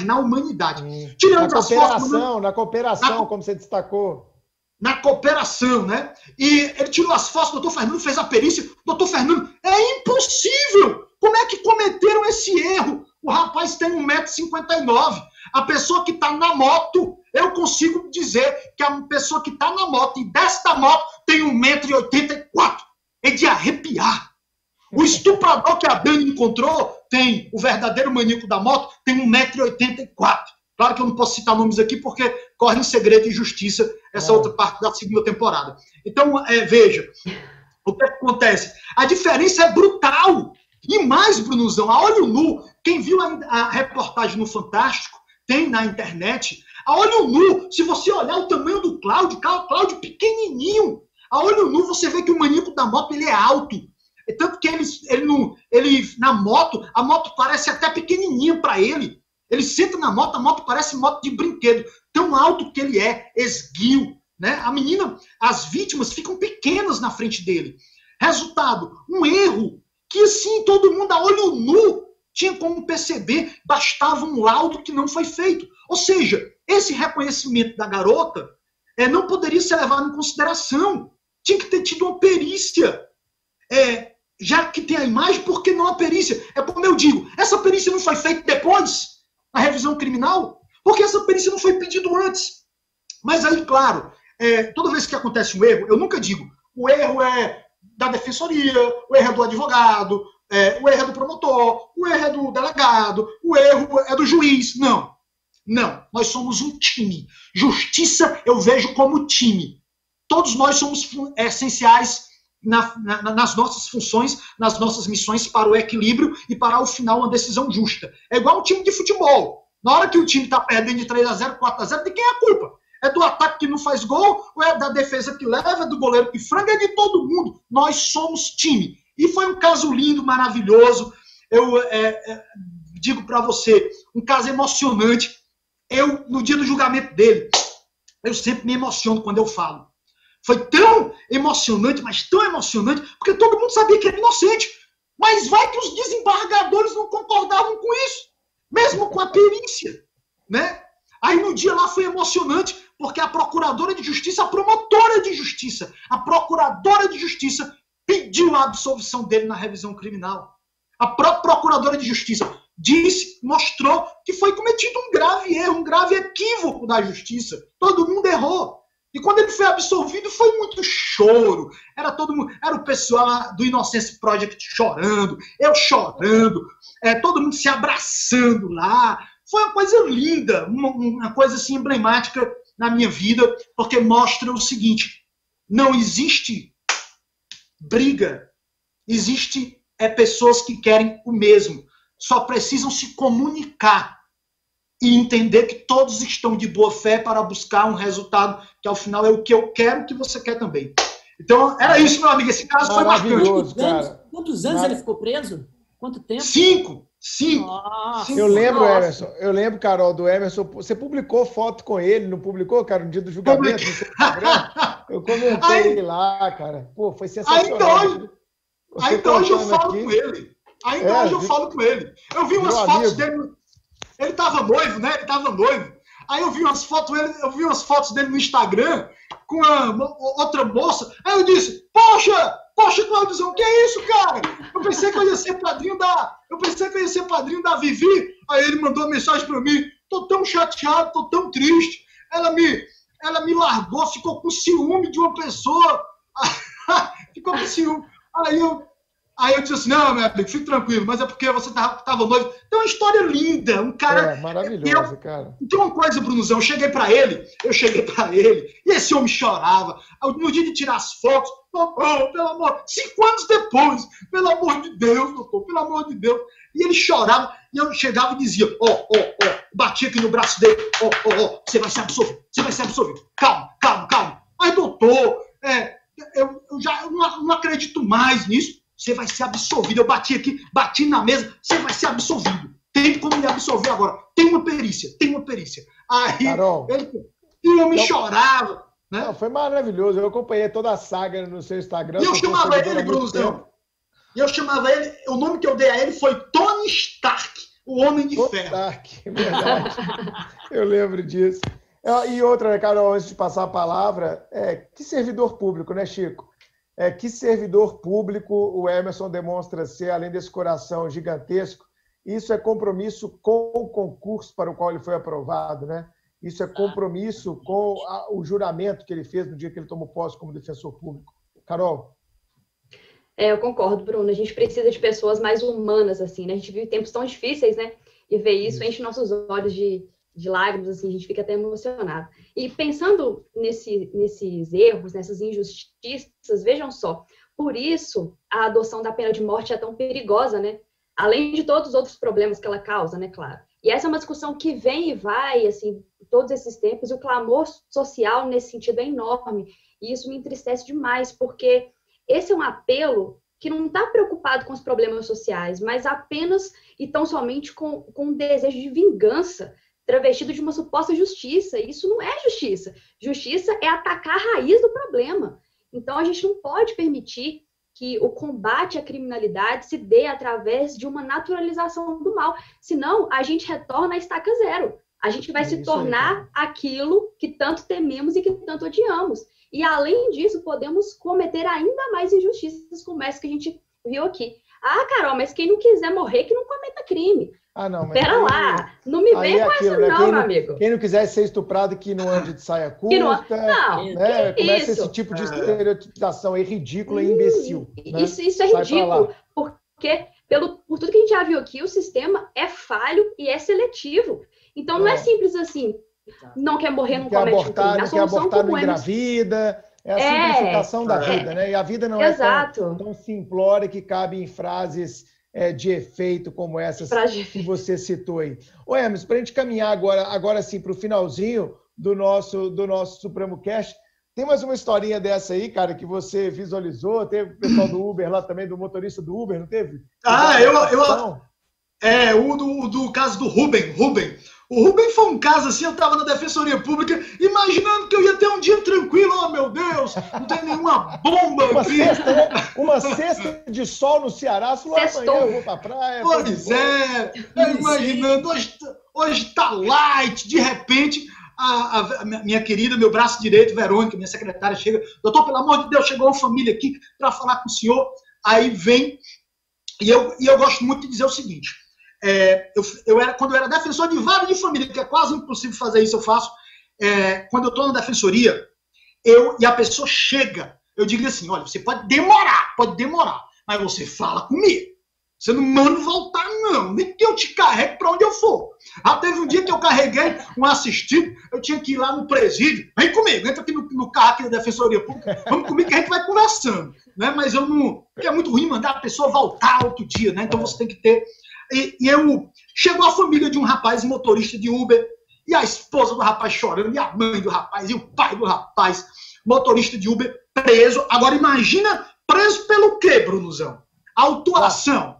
Tirando as fotos... Na cooperação, como você destacou. Na cooperação, né? E ele tirou as fotos, o doutor Fernando fez a perícia. Doutor Fernando, é impossível! Como é que cometeram esse erro? O rapaz tem 1,59 m. A pessoa que está na moto, eu consigo dizer que a pessoa que está na moto e desta moto tem 1,84 m. É de arrepiar. O estuprador que a Dani encontrou tem, o verdadeiro maníaco da moto, tem 1,84 m. Claro que eu não posso citar nomes aqui, porque corre em segredo e justiça essa outra parte da segunda temporada. Então, veja, o que acontece? A diferença é brutal. E mais, Brunuzão, a olho nu, quem viu a reportagem no Fantástico, tem na internet, a olho nu, se você olhar o tamanho do Cláudio pequenininho, a olho nu você vê que o maníaco da moto ele é alto. Tanto que ele na moto, a moto parece até pequenininha para ele. Ele senta na moto, a moto parece moto de brinquedo. Tão alto que ele é, esguio. Né? As vítimas ficam pequenas na frente dele. Resultado, um erro que assim todo mundo a olho nu tinha como perceber, bastava um laudo que não foi feito. Ou seja, esse reconhecimento da garota não poderia ser levado em consideração. Tinha que ter tido uma perícia. Já que tem a imagem, por que não a perícia? É como eu digo, essa perícia não foi feita depois, na revisão criminal, porque essa perícia não foi pedida antes. Mas aí, claro, toda vez que acontece um erro, eu nunca digo, o erro é da defensoria, o erro é do advogado, o erro é do promotor, o erro é do delegado, o erro é do juiz. Não, nós somos um time. Justiça eu vejo como time. Todos nós somos essenciais nas nossas funções, nas nossas missões para o equilíbrio e para, ao final, uma decisão justa. É igual um time de futebol. Na hora que o time está perdendo de 3-0, 4-0, de quem é a culpa? É do ataque que não faz gol, ou é da defesa que leva, é do goleiro que franga, é de todo mundo. Nós somos time. E foi um caso lindo, maravilhoso. Eu digo para você, um caso emocionante. No dia do julgamento dele, eu sempre me emociono quando eu falo. Foi tão emocionante, mas tão emocionante, porque todo mundo sabia que era inocente. Mas vai que os desembargadores não concordavam com isso, mesmo com a perícia, né? Aí no dia lá foi emocionante, porque a procuradora de justiça, a promotora de justiça, a procuradora de justiça pediu a absolvição dele na revisão criminal. A própria procuradora de justiça mostrou que foi cometido um grave erro, um grave equívoco da justiça. Todo mundo errou. E quando ele foi absolvido, foi muito choro. Era o pessoal do Innocence Project chorando, eu chorando, todo mundo se abraçando lá. Foi uma coisa linda, uma coisa assim emblemática na minha vida, porque mostra o seguinte: não existe briga, existe pessoas que querem o mesmo. Só precisam se comunicar e entender que todos estão de boa fé para buscar um resultado que, ao final, é o que eu quero, que você quer também. Então, era isso, meu amigo. Esse caso foi marcante. Quantos anos ele ficou preso? Quanto tempo? 5. Nossa. Eu lembro, Emerson. Eu lembro, Carol, do Emerson. Você publicou foto com ele, não publicou, cara, no dia do julgamento no seu Instagram? Eu comentei lá, cara. Pô, foi sensacional. Ainda hoje eu falo com ele. Ainda hoje eu falo com ele. Eu vi umas fotos dele. Ele estava noivo, né? Aí eu vi umas fotos dele no Instagram com outra moça. Aí eu disse, poxa, Claudiozão, que é isso, cara? Eu pensei que eu ia ser padrinho da Vivi. Aí ele mandou uma mensagem para mim, tô tão chateado, tô tão triste. Ela me largou, ficou com ciúme de uma pessoa. Ficou com ciúme. Aí eu disse assim, não, meu amigo, fique tranquilo, mas é porque você estava noivo. Tem uma história linda, um cara... maravilhoso, cara. Tem uma coisa, Brunuzão, eu cheguei para ele, e esse homem chorava. No dia de tirar as fotos, pelo amor, 5 anos depois, pelo amor de Deus, doutor, pelo amor de Deus. E ele chorava, e eu chegava e dizia, batia aqui no braço dele, você vai ser absolvido, calma. Aí, doutor, eu já não acredito mais nisso. Você vai ser absolvido. Eu bati na mesa, você vai ser absolvido. Tem como me absolver agora. Tem uma perícia. Aí, Carol, e o homem chorava. Né? Não, foi maravilhoso. Eu acompanhei toda a saga no seu Instagram. E eu chamava ele, Brunozão. O nome que eu dei a ele foi Tony Stark, o Homem de Ferro. Stark, verdade. Eu lembro disso. E outra, né, Carol, antes de passar a palavra, que servidor público, né, Chico? Que servidor público o Emerson demonstra ser, além desse coração gigantesco. Isso é compromisso com o concurso para o qual ele foi aprovado, né? Isso é compromisso com o juramento que ele fez no dia que ele tomou posse como defensor público. Carol? Eu concordo, Bruno. A gente precisa de pessoas mais humanas, assim, né? A gente vive tempos tão difíceis, né? E ver isso enche nossos olhos de de lágrimas, assim, a gente fica até emocionado. E pensando nesses erros, nessas injustiças, vejam só, por isso a adoção da pena de morte é tão perigosa, né? Além de todos os outros problemas que ela causa, né, claro. E essa é uma discussão que vem e vai, assim, todos esses tempos, e o clamor social nesse sentido é enorme. E isso me entristece demais, porque esse é um apelo que não está preocupado com os problemas sociais, mas apenas e tão somente com um desejo de vingança, travestido de uma suposta justiça. E isso não é justiça. Justiça é atacar a raiz do problema. Então, a gente não pode permitir que o combate à criminalidade se dê através de uma naturalização do mal. Senão, a gente retorna à estaca zero. A gente vai se tornar aquilo que tanto tememos e que tanto odiamos. E, além disso, podemos cometer ainda mais injustiças como essa que a gente viu aqui. Ah, Carol, mas quem não quiser morrer, que não cometa crime. Ah, não, mas pera lá, não me vem com essa não, meu amigo. Quem não quiser ser estuprado, que não ande de saia curta. Não, né? Começa esse tipo de estereotipização aí ridícula e imbecil. Né? Isso é ridículo, porque por tudo que a gente já viu aqui, o sistema é falho e é seletivo. Então não é simples assim, não quer morrer, não comete um crime. Não quer abortar, não engravida. É a simplificação da vida, né? E a vida não é tão simplória que cabe em frases de efeito como essas que você citou aí. Ô, Hermes, para a gente caminhar agora sim para o finalzinho do nosso Supremo Cast, tem mais uma historinha dessa aí, cara, que você visualizou? Teve o pessoal do Uber lá também, do motorista do Uber, não teve? O do caso do Rubem. O Rubem foi um caso assim, eu estava na Defensoria Pública, imaginando que eu ia ter um dia tranquilo, oh meu Deus, não tem nenhuma bomba aqui. Uma cesta de sol no Ceará, falou, amanhã eu vou pra praia. Pois é, imaginando, hoje tá light, de repente, a minha querida, meu braço direito, Verônica, minha secretária, chega, doutor, pelo amor de Deus, chegou uma família aqui para falar com o senhor, aí vem, e eu gosto muito de dizer o seguinte, quando eu era defensor de vara de família, que é quase impossível fazer isso, eu faço. Quando eu estou na defensoria, e a pessoa chega, eu digo assim, olha, você pode demorar, mas você fala comigo. Você não manda voltar, não. Nem que eu te carregue para onde eu for. Teve um dia que eu carreguei um assistido, eu tinha que ir lá no presídio. Vem comigo, entra aqui no carro aqui da Defensoria Pública, vamos comigo que a gente vai conversando. Né? Mas eu não... Porque é muito ruim mandar a pessoa voltar outro dia, né? Então você tem que ter... Chegou a família de um rapaz motorista de Uber, e a esposa do rapaz chorando, e a mãe do rapaz, e o pai do rapaz, motorista de Uber, preso. Agora imagina, preso pelo quê, Brunozão? Autuação.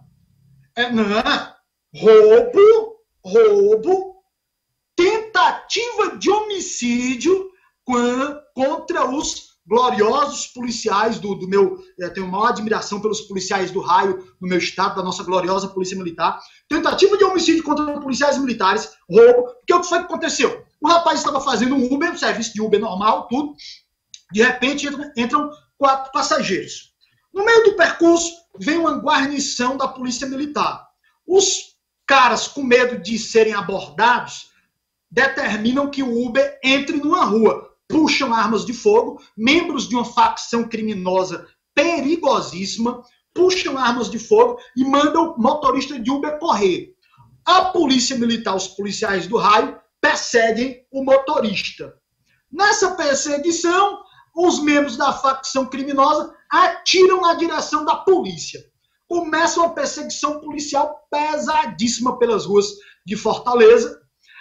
Roubo, tentativa de homicídio contra os gloriosos policiais do meu... Eu tenho maior admiração pelos policiais do raio do meu estado, da nossa gloriosa Polícia Militar. Tentativa de homicídio contra policiais militares, roubo. Porque o que foi que aconteceu? O rapaz estava fazendo um Uber, um serviço de Uber normal, tudo. De repente entram 4 passageiros. No meio do percurso, vem uma guarnição da Polícia Militar. Os caras, com medo de serem abordados, determinam que o Uber entre numa rua. Puxam armas de fogo, membros de uma facção criminosa perigosíssima, puxam armas de fogo e mandam o motorista de Uber correr. A Polícia Militar, os policiais do raio, perseguem o motorista. Nessa perseguição, os membros da facção criminosa atiram na direção da polícia. Começa uma perseguição policial pesadíssima pelas ruas de Fortaleza.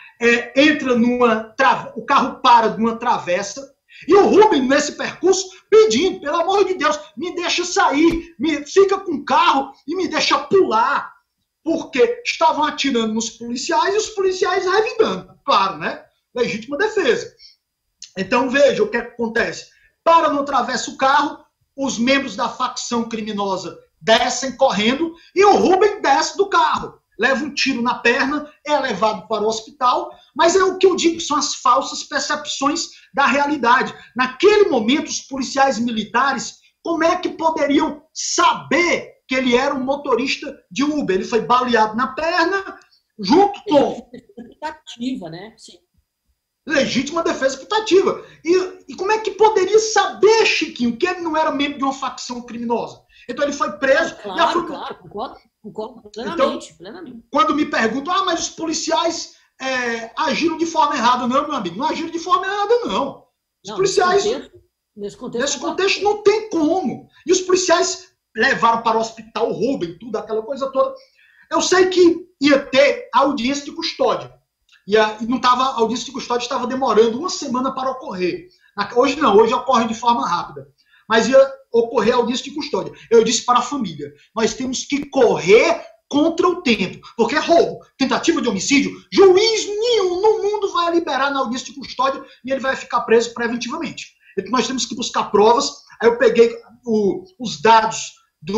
O carro para numa travessa, e o Rubem, nesse percurso, pedindo, pelo amor de Deus, me deixa sair, fica com o carro e me deixa pular, porque estavam atirando nos policiais e os policiais revidando, claro, né? Legítima defesa. Então, veja o que acontece. Para no travessa o carro, os membros da facção criminosa descem correndo e o Rubem desce do carro. Leva um tiro na perna, é levado para o hospital, mas é o que eu digo, são as falsas percepções da realidade. Naquele momento, os policiais militares, como é que poderiam saber que ele era um motorista de Uber? Ele foi baleado na perna, junto com... Putativa, né? Sim. Legítima defesa putativa. E como é que poderia saber, Chiquinho, que ele não era membro de uma facção criminosa? Então ele foi preso... Claro, concordo plenamente, então, plenamente. Quando me perguntam, mas os policiais agiram de forma errada, não, meu amigo. Não agiram de forma errada, não. Os policiais... Nesse contexto não tem como. E os policiais levaram para o hospital o Rubem, tudo, aquela coisa toda. Eu sei que ia ter audiência de custódia. E não tava, a audiência de custódia estava demorando uma semana para ocorrer. Hoje não, hoje ocorre de forma rápida. Mas ia ocorrer a audiência de custódia. Eu disse para a família, nós temos que correr contra o tempo. Porque roubo, tentativa de homicídio, juiz nenhum no mundo vai liberar na audiência de custódia e ele vai ficar preso preventivamente. Então nós temos que buscar provas. Aí eu peguei os dados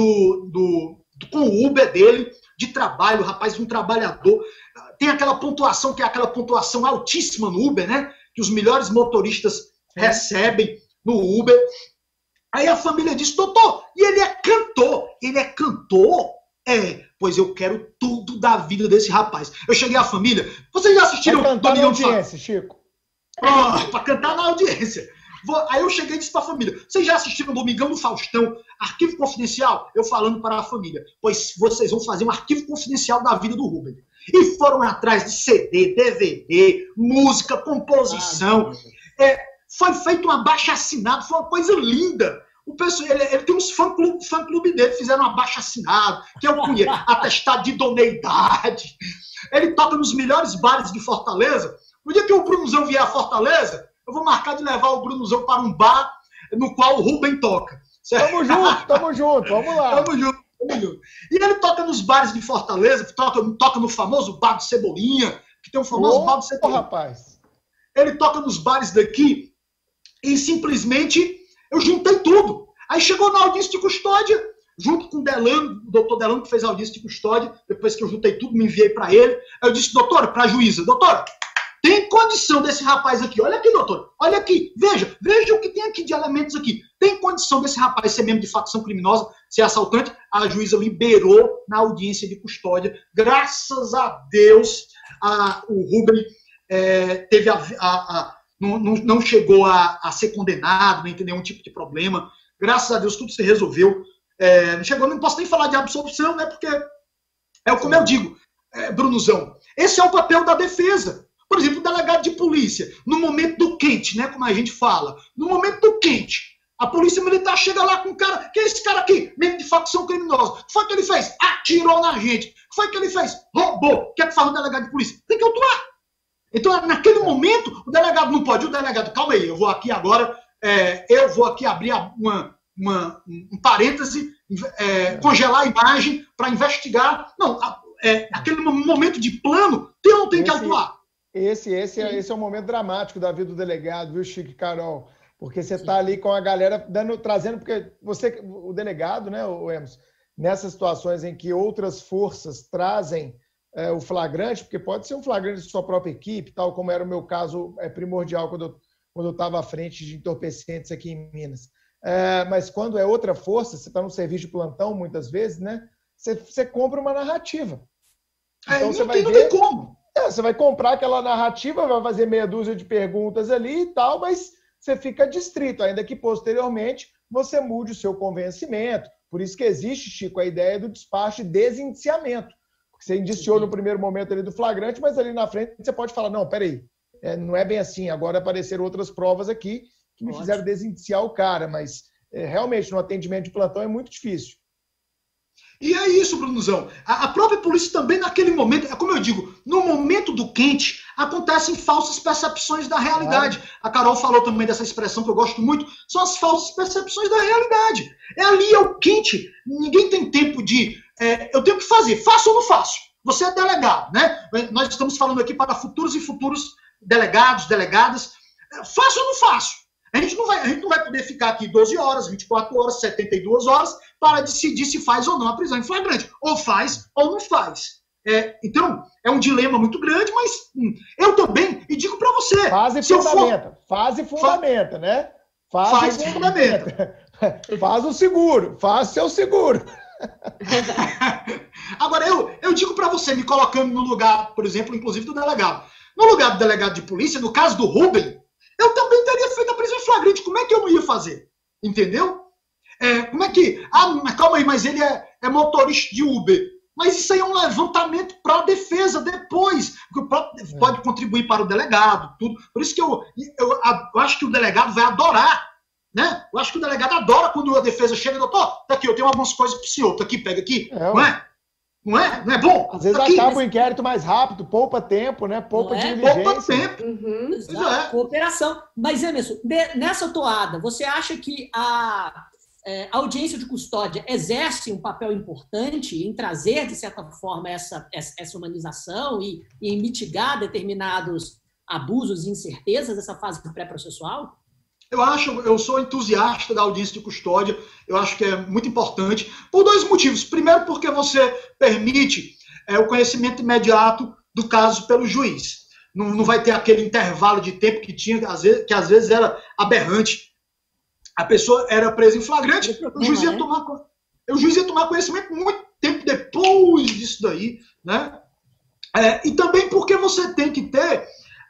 com o Uber dele, de trabalho, rapaz, um trabalhador. Tem aquela pontuação, que é aquela pontuação altíssima no Uber, né? Que os melhores motoristas recebem no Uber. Aí a família disse, doutor, e ele é cantor? Ele é cantor? Pois eu quero tudo da vida desse rapaz. Eu cheguei à família, vocês já assistiram... Vai cantar na audiência, Chico. Para cantar na audiência. Aí eu cheguei e disse para a família, vocês já assistiram Domingão do Faustão, Arquivo Confidencial? Eu falando para a família, pois vocês vão fazer um arquivo confidencial da vida do Rubem. E foram atrás de CD, DVD, música, composição. Foi feito um abaixo-assinado, foi uma coisa linda. O pessoal, ele tem uns fã-clube dele, fizeram um abaixo-assinado, que eu conheço, atestado de idoneidade. Ele toca nos melhores bares de Fortaleza. No dia que o Brunozão vier a Fortaleza, eu vou marcar de levar o Brunozão para um bar no qual o Rubem toca. Tamo junto, vamos lá. Tamo junto. E ele toca nos bares de Fortaleza, toca no famoso bar do Cebolinha, que tem um famoso bar do Cebolinha. Rapaz. Ele toca nos bares daqui e simplesmente eu juntei tudo. Aí chegou na audiência de custódia, junto com o Delano, o doutor Delano, que fez a audiência de custódia, depois que eu juntei tudo, me enviei para ele. Aí eu disse, doutora, para a juíza, doutora, tem condição desse rapaz aqui, olha aqui, doutor, olha aqui, veja o que tem aqui de elementos aqui. Tem condição desse rapaz ser membro de facção criminosa, ser assaltante? A juíza liberou na audiência de custódia. Graças a Deus, o Rubem teve não chegou a ser condenado, nem ter nenhum tipo de problema. Graças a Deus, tudo se resolveu. Não posso nem falar de absolvição, né? Porque como eu digo, Brunozão, esse é o papel da defesa. Por exemplo, o delegado de polícia, no momento do quente, né? Como a gente fala, no momento do quente, a polícia militar chega lá com um cara, que é esse cara aqui, membro de facção criminosa. O que foi que ele fez? Atirou na gente. O que foi que ele fez? Roubou. O que é que faz o delegado de polícia? Tem que atuar. Então, naquele momento, o delegado não pode. O delegado, calma aí, eu vou aqui agora, eu vou aqui abrir um parêntese, congelar a imagem para investigar. Não, aquele momento de plano, tem ou não tem que atuar? Esse é o momento dramático da vida do delegado, viu, Chico e Carol? Porque você está ali com a galera trazendo, porque o delegado, né, o Emerson, nessas situações em que outras forças trazem o flagrante, porque pode ser um flagrante de sua própria equipe, tal como era o meu caso primordial quando eu estava à frente de entorpecentes aqui em Minas. Mas quando é outra força, você está no serviço de plantão, muitas vezes, né? Você compra uma narrativa. Então você vai ver... Não tem como. Você vai comprar aquela narrativa, vai fazer meia dúzia de perguntas ali e tal, mas você fica distrito, ainda que posteriormente você mude o seu convencimento. Por isso que existe, Chico, a ideia do despacho de desindiciamento. Porque você indiciou no primeiro momento ali do flagrante, mas ali na frente você pode falar, não, peraí, não é bem assim, agora apareceram outras provas aqui que me fizeram desindiciar o cara, mas realmente no atendimento de plantão é muito difícil. E é isso, Brunozão. A própria polícia também, naquele momento, como eu digo, no momento do quente, acontecem falsas percepções da realidade. A Carol falou também dessa expressão que eu gosto muito, são as falsas percepções da realidade. Ali é o quente, ninguém tem tempo de... eu tenho que fazer, faço ou não faço? Você é delegado, né? Nós estamos falando aqui para futuros e futuros delegados, delegadas. Faço ou não faço? A gente não vai poder ficar aqui 12 horas, 24 horas, 72 horas para decidir se faz ou não a prisão em flagrante. Ou faz ou não faz. Então, é um dilema muito grande, mas eu também, e digo para você... Faz e fundamenta, né? Faz e fundamenta. Faz o seguro, faz seu seguro. Agora, eu digo para você, me colocando no lugar, por exemplo, inclusive do delegado. No lugar do delegado de polícia, no caso do Rubem, eu também teria feito a prisão em flagrante. Como é que eu não ia fazer? Entendeu? Como é que... mas calma aí, mas ele é motorista de Uber. Mas isso aí é um levantamento para a defesa depois, porque o próprio pode contribuir para o delegado, tudo. Por isso que eu acho que o delegado vai adorar, né? Eu acho que o delegado adora quando a defesa chega e doutor, tá aqui, eu tenho algumas coisas para o senhor, tá aqui, pega aqui, não é? Não é? Não é bom? Às vezes acaba o inquérito mais rápido, poupa tempo, né? Poupa diligência. Poupa tempo. Exato. Cooperação. Mas, Emerson, nessa toada, você acha que a audiência de custódia exerce um papel importante em trazer, de certa forma, essa humanização e em mitigar determinados abusos e incertezas dessa fase pré-processual? Eu sou entusiasta da audiência de custódia, eu acho que é muito importante, por dois motivos. Primeiro, porque você permite o conhecimento imediato do caso pelo juiz. Não vai ter aquele intervalo de tempo que tinha, que às vezes era aberrante. A pessoa era presa em flagrante, o juiz ia tomar conhecimento muito tempo depois disso daí, né? E também porque você tem que ter,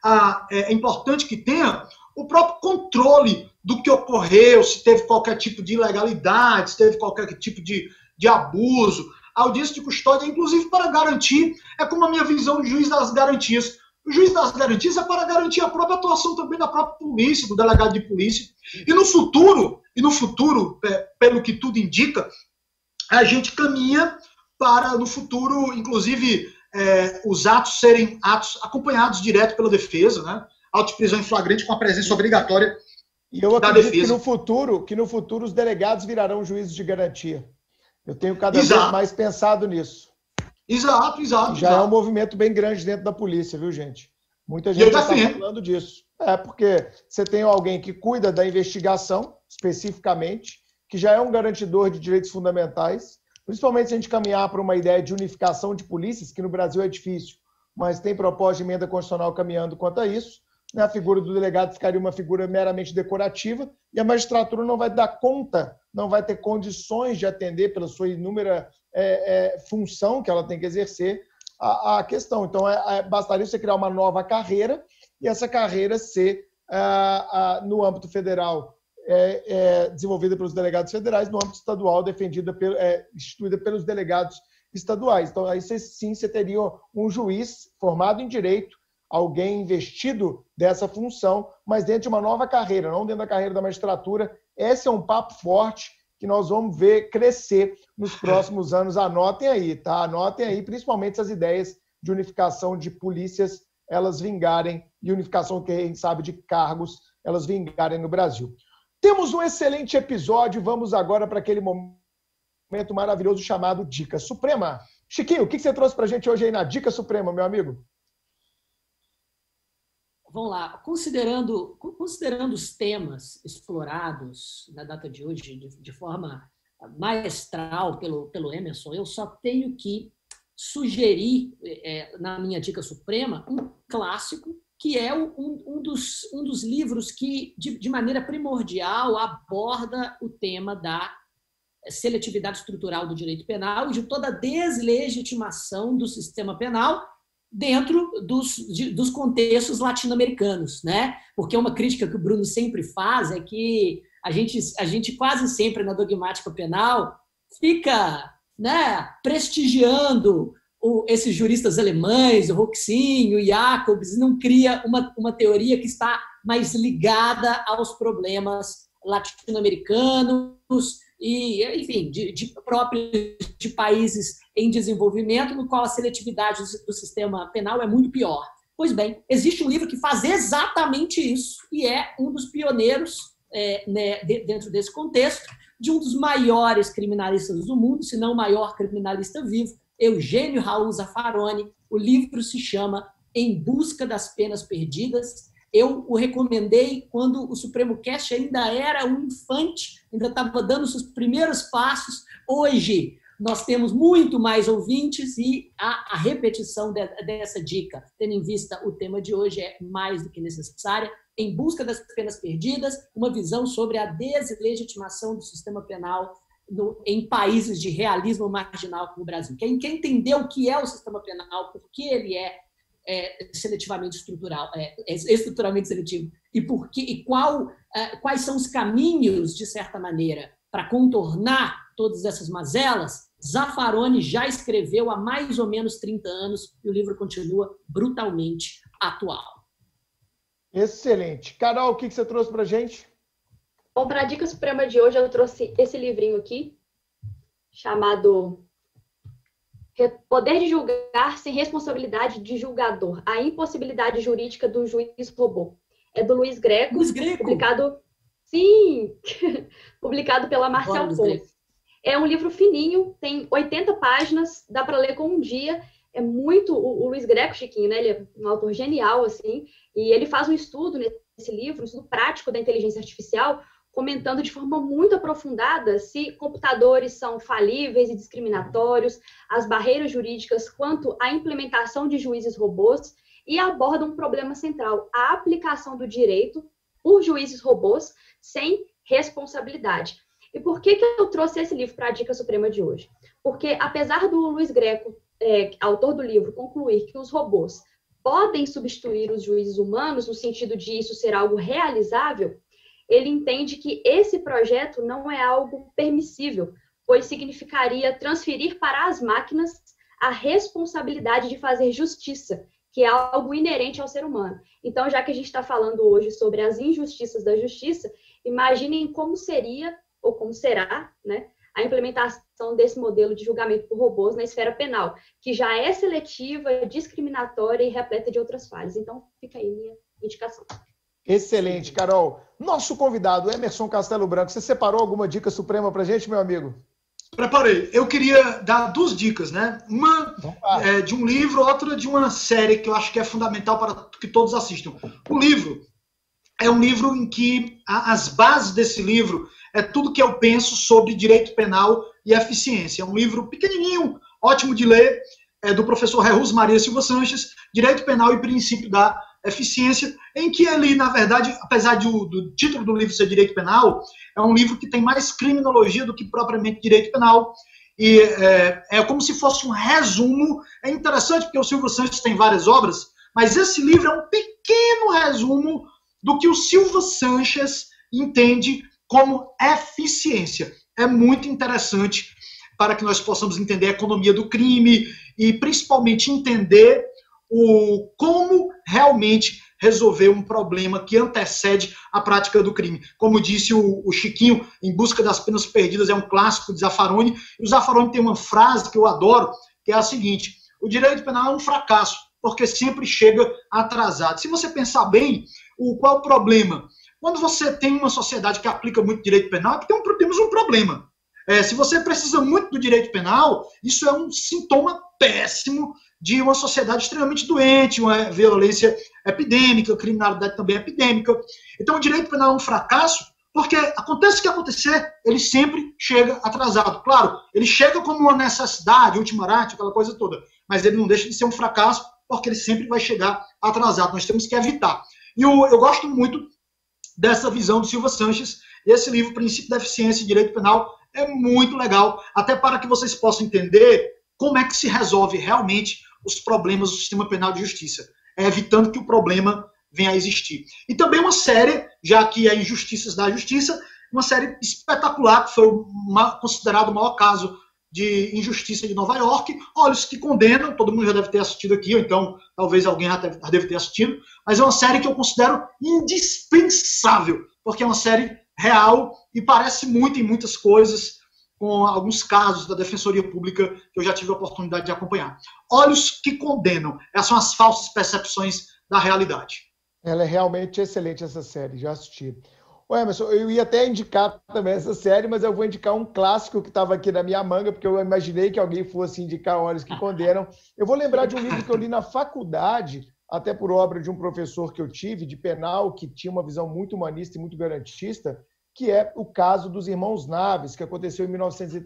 é importante que tenha o próprio controle do que ocorreu, se teve qualquer tipo de ilegalidade, se teve qualquer tipo de abuso. A audiência de custódia, inclusive, para garantir, é como a minha visão de juiz das garantias. O juiz das garantias é para garantir a própria atuação também da própria polícia, do delegado de polícia. E no futuro, pelo que tudo indica, a gente caminha para, no futuro, inclusive, os atos serem atos acompanhados direto pela defesa, né? Auto de prisão em flagrante com a presença obrigatória da defesa. E eu acredito que no futuro os delegados virarão juízes de garantia. Eu tenho cada vez mais pensado nisso. Exato. Já é um movimento bem grande dentro da polícia, viu, gente? Muita gente está falando disso. Porque você tem alguém que cuida da investigação, especificamente, que já é um garantidor de direitos fundamentais, principalmente se a gente caminhar para uma ideia de unificação de polícias, que no Brasil é difícil, mas tem proposta de emenda constitucional caminhando quanto a isso. A figura do delegado ficaria uma figura meramente decorativa e a magistratura não vai dar conta, não vai ter condições de atender pela sua inúmera função que ela tem que exercer a questão. Então, bastaria você criar uma nova carreira e essa carreira ser, no âmbito federal, desenvolvida pelos delegados federais, no âmbito estadual, instituída pelos delegados estaduais. Então, aí sim você teria um juiz formado em direito, alguém investido dessa função, mas dentro de uma nova carreira, não dentro da carreira da magistratura. Esse é um papo forte que nós vamos ver crescer nos próximos anos. Anotem aí, tá? Anotem aí, principalmente as ideias de unificação de polícias, elas vingarem, e unificação, quem sabe, de cargos, elas vingarem no Brasil. Temos um excelente episódio, vamos agora para aquele momento maravilhoso chamado Dica Suprema. Chiquinho, o que você trouxe para a gente hoje aí na Dica Suprema, meu amigo? Vamos lá, considerando os temas explorados na data de hoje de forma maestral pelo Emerson, eu só tenho que sugerir na minha Dica Suprema um clássico, que é um dos livros que, de maneira primordial, aborda o tema da seletividade estrutural do direito penal e de toda a deslegitimação do sistema penal dentro dos contextos latino-americanos, né? Porque uma crítica que o Bruno sempre faz é que a gente quase sempre, na dogmática penal, fica, né, prestigiando esses juristas alemães, o Roxin, o Jacobs, e não cria uma teoria que está mais ligada aos problemas latino-americanos e, enfim, de países em desenvolvimento, no qual a seletividade do sistema penal é muito pior. Pois bem, existe um livro que faz exatamente isso e é um dos pioneiros dentro desse contexto, de um dos maiores criminalistas do mundo, se não o maior criminalista vivo, Eugênio Raul Zaffaroni. O livro se chama Em Busca das Penas Perdidas. Eu o recomendei quando o Supremo Cast ainda era um infante, ainda estava dando seus primeiros passos. Hoje nós temos muito mais ouvintes e a repetição dessa dica, tendo em vista o tema de hoje, é mais do que necessária. Em Busca das Penas Perdidas, uma visão sobre a deslegitimação do sistema penal em países de realismo marginal como o Brasil. Quem entender o que é o sistema penal, por que ele é seletivamente estruturalmente seletivo, e quais são os caminhos, de certa maneira, para contornar todas essas mazelas, Zaffaroni já escreveu há mais ou menos 30 anos e o livro continua brutalmente atual. Excelente. Carol, o que você trouxe para a gente? Bom, para a Dica Suprema de hoje, eu trouxe esse livrinho aqui, chamado Poder de Julgar Sem Responsabilidade de Julgador, a Impossibilidade Jurídica do Juiz Robô. É do Luiz Greco. Luiz Greco? Publicado... Sim! Publicado pela Marcel Pons. É um livro fininho, tem 80 páginas, dá para ler com um dia. É muito... O Luiz Greco, Chiquinho, né? Ele é um autor genial, assim, e ele faz um estudo nesse livro, um estudo prático da inteligência artificial, comentando de forma muito aprofundada se computadores são falíveis e discriminatórios, as barreiras jurídicas quanto à implementação de juízes robôs, e aborda um problema central, a aplicação do direito por juízes robôs sem responsabilidade. E por que eu trouxe esse livro para a Dica Suprema de hoje? Porque, apesar do Luiz Greco, autor do livro, concluir que os robôs podem substituir os juízes humanos, no sentido de isso ser algo realizável, ele entende que esse projeto não é algo permissível, pois significaria transferir para as máquinas a responsabilidade de fazer justiça, que é algo inerente ao ser humano. Então, já que a gente está falando hoje sobre as injustiças da justiça, imaginem como seria, ou como será, né, a implementação desse modelo de julgamento por robôs na esfera penal, que já é seletiva, discriminatória e repleta de outras falhas. Então, fica aí minha indicação. Excelente, Carol. Nosso convidado, Emerson Castelo Branco, você separou alguma dica suprema para a gente, meu amigo? Preparei. Eu queria dar 2 dicas, né? Uma de um livro, outra de uma série que eu acho que é fundamental para que todos assistam. O livro é um livro em que as bases desse livro é tudo que eu penso sobre direito penal e eficiência. É um livro pequenininho, ótimo de ler, é do professor Jesus Maria Silva Sanches, Direito Penal e Princípio da Eficiência, em que ele, na verdade, apesar do título do livro ser Direito Penal, é um livro que tem mais criminologia do que propriamente direito penal, e é como se fosse um resumo. É interessante porque o Silva Sanches tem várias obras, mas esse livro é um pequeno resumo do que o Silva Sanches entende como eficiência. É muito interessante para que nós possamos entender a economia do crime e, principalmente, entender como realmente resolver um problema que antecede a prática do crime. Como disse o Chiquinho, Em Busca das Penas Perdidas é um clássico de Zaffaroni, e o Zaffaroni tem uma frase que eu adoro, que é a seguinte: o direito penal é um fracasso, porque sempre chega atrasado. Se você pensar bem, qual é o problema? Quando você tem uma sociedade que aplica muito direito penal, é porque temos um problema. Se você precisa muito do direito penal, isso é um sintoma péssimo de uma sociedade extremamente doente, uma violência epidêmica, criminalidade também epidêmica. Então, o direito penal é um fracasso, porque acontece o que acontecer, ele sempre chega atrasado. Claro, ele chega como uma necessidade, última ratio, aquela coisa toda, mas ele não deixa de ser um fracasso, porque ele sempre vai chegar atrasado. Nós temos que evitar. E eu gosto muito dessa visão do Silva Sanches, e esse livro, Princípio da Eficiência e Direito Penal, é muito legal, até para que vocês possam entender como é que se resolve realmente os problemas do sistema penal de justiça, evitando que o problema venha a existir. E também uma série, já que é Injustiças da Justiça, uma série espetacular, que foi considerado o maior caso de injustiça de Nova York, Olhos que Condenam, todo mundo já deve ter assistido aqui, ou então talvez alguém já deve ter assistido, mas é uma série que eu considero indispensável, porque é uma série real e parece muito em muitas coisas com alguns casos da Defensoria Pública que eu já tive a oportunidade de acompanhar. Olhos que Condenam. Essas são as falsas percepções da realidade. Ela é realmente excelente, essa série, já assisti. Ô Emerson, eu ia até indicar também essa série, mas eu vou indicar um clássico que estava aqui na minha manga, porque eu imaginei que alguém fosse indicar Olhos que Condenam. Eu vou lembrar de um livro que eu li na faculdade, até por obra de um professor que eu tive, de penal, que tinha uma visão muito humanista e muito garantista, que é o caso dos Irmãos Naves, que aconteceu em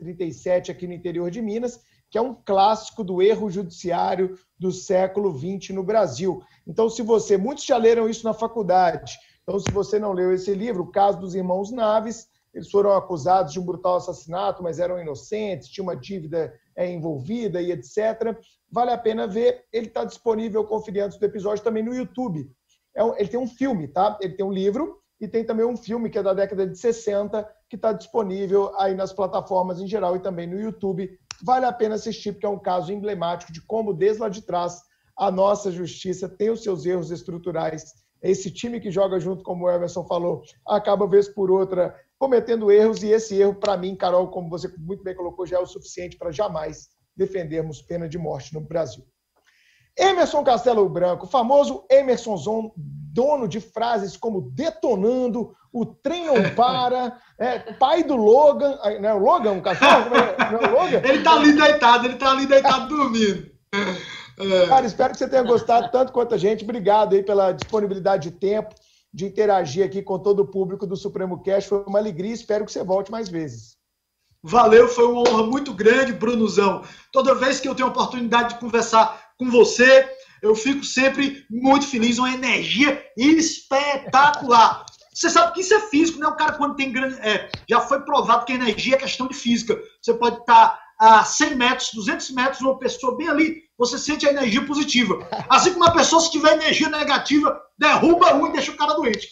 1937 aqui no interior de Minas, que é um clássico do erro judiciário do século XX no Brasil. Então, muitos já leram isso na faculdade, então se você não leu esse livro, o caso dos Irmãos Naves, eles foram acusados de um brutal assassinato, mas eram inocentes, tinha uma dívida envolvida e etc. Vale a pena ver, ele está disponível, conferir antes do episódio, também no YouTube. Ele tem um filme, tá? Ele tem um livro, e tem também um filme que é da década de 60, que está disponível aí nas plataformas em geral e também no YouTube. vale a pena assistir, porque é um caso emblemático de como, desde lá de trás, a nossa justiça tem os seus erros estruturais. Esse time que joga junto, como o Emerson falou, acaba, vez por outra, cometendo erros, e esse erro, para mim, Carol, como você muito bem colocou, já é o suficiente para jamais defendermos pena de morte no Brasil. Emerson Castelo Branco, famoso Emersonzão, dono de frases como detonando, o trem não para, pai do Logan, não é o Logan, o cachorro? Não é o Logan? Ele tá ali deitado dormindo. Cara, espero que você tenha gostado tanto quanto a gente. Obrigado aí pela disponibilidade de tempo, de interagir aqui com todo o público do Supremo Cast. Foi uma alegria, espero que você volte mais vezes. Valeu, foi uma honra muito grande, Brunozão. Toda vez que eu tenho a oportunidade de conversar com você, eu fico sempre muito feliz, uma energia espetacular. Você sabe que isso é físico, né? O cara, quando tem grande... já foi provado que a energia é questão de física. Você pode estar a 100 metros, 200 metros, uma pessoa bem ali, você sente a energia positiva. Assim como uma pessoa, se tiver energia negativa, derruba um e deixa o cara doente.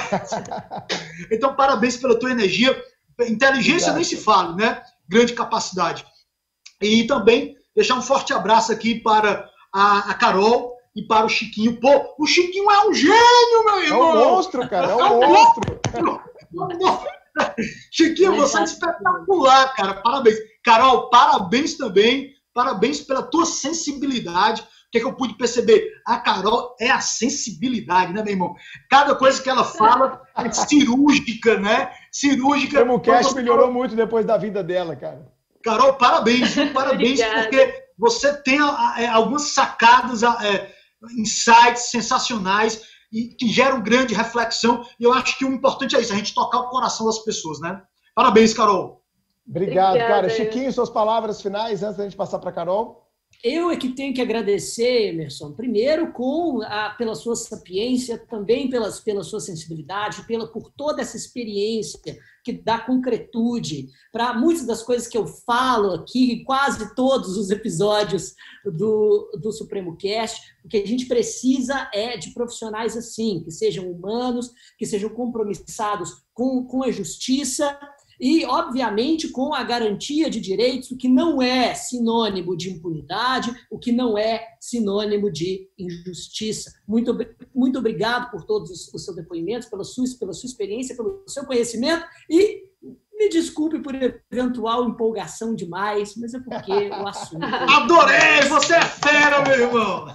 Então, parabéns pela tua energia. Inteligência nem se fala, né? Grande capacidade. E também deixar um forte abraço aqui para a Carol e para o Chiquinho. Pô, o Chiquinho é um gênio, meu irmão! É um monstro, cara, é um monstro. Chiquinho, você é espetacular, cara. Parabéns. Carol, parabéns também. Parabéns pela tua sensibilidade. O que eu pude perceber? A Carol é a sensibilidade, né, meu irmão? Cada coisa que ela fala é cirúrgica, né? Cirúrgica. O cast melhorou muito depois da vida dela, cara. Carol, parabéns, parabéns, porque você tem algumas sacadas, insights sensacionais e que geram grande reflexão. E eu acho que o importante é isso, a gente tocar o coração das pessoas, né? Parabéns, Carol. Obrigado, cara. Chiquinho, suas palavras finais antes da gente passar para a Carol. Eu é que tenho que agradecer, Emerson, primeiro pela sua sapiência, também pela sua sensibilidade, por toda essa experiência que dá concretude para muitas das coisas que eu falo aqui, quase todos os episódios do Supremo Cast. O que a gente precisa é de profissionais assim, que sejam humanos, que sejam compromissados com a justiça, e, obviamente, com a garantia de direitos, o que não é sinônimo de impunidade, o que não é sinônimo de injustiça. Muito obrigado por todos os seus depoimentos, pela sua experiência, pelo seu conhecimento, e me desculpe por eventual empolgação demais, mas é porque o assunto... Adorei! Você é fera, meu irmão!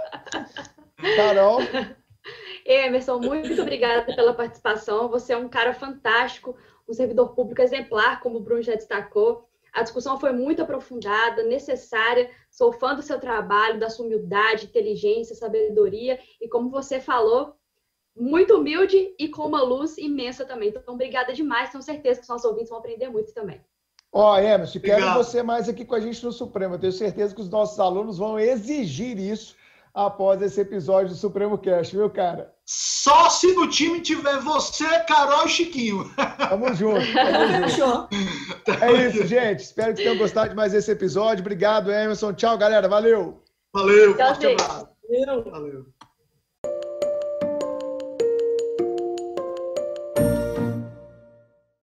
Carol? Emerson, muito obrigada pela participação. Você é um cara fantástico, um servidor público exemplar, como o Bruno já destacou. A discussão foi muito aprofundada, necessária. Sou fã do seu trabalho, da sua humildade, inteligência, sabedoria e, como você falou, muito humilde e com uma luz imensa também. Então, obrigada demais. Tenho certeza que os nossos ouvintes vão aprender muito também. Emerson, quero você mais aqui com a gente no Supremo. Eu tenho certeza que os nossos alunos vão exigir isso após esse episódio do Supremo Cast, viu, cara? Só se no time tiver você, Carol e Chiquinho. Tamo junto. É isso, gente. Espero que tenham gostado de mais esse episódio. Obrigado, Emerson. Tchau, galera. Valeu. Valeu. Tchau, Forte abraço. Valeu.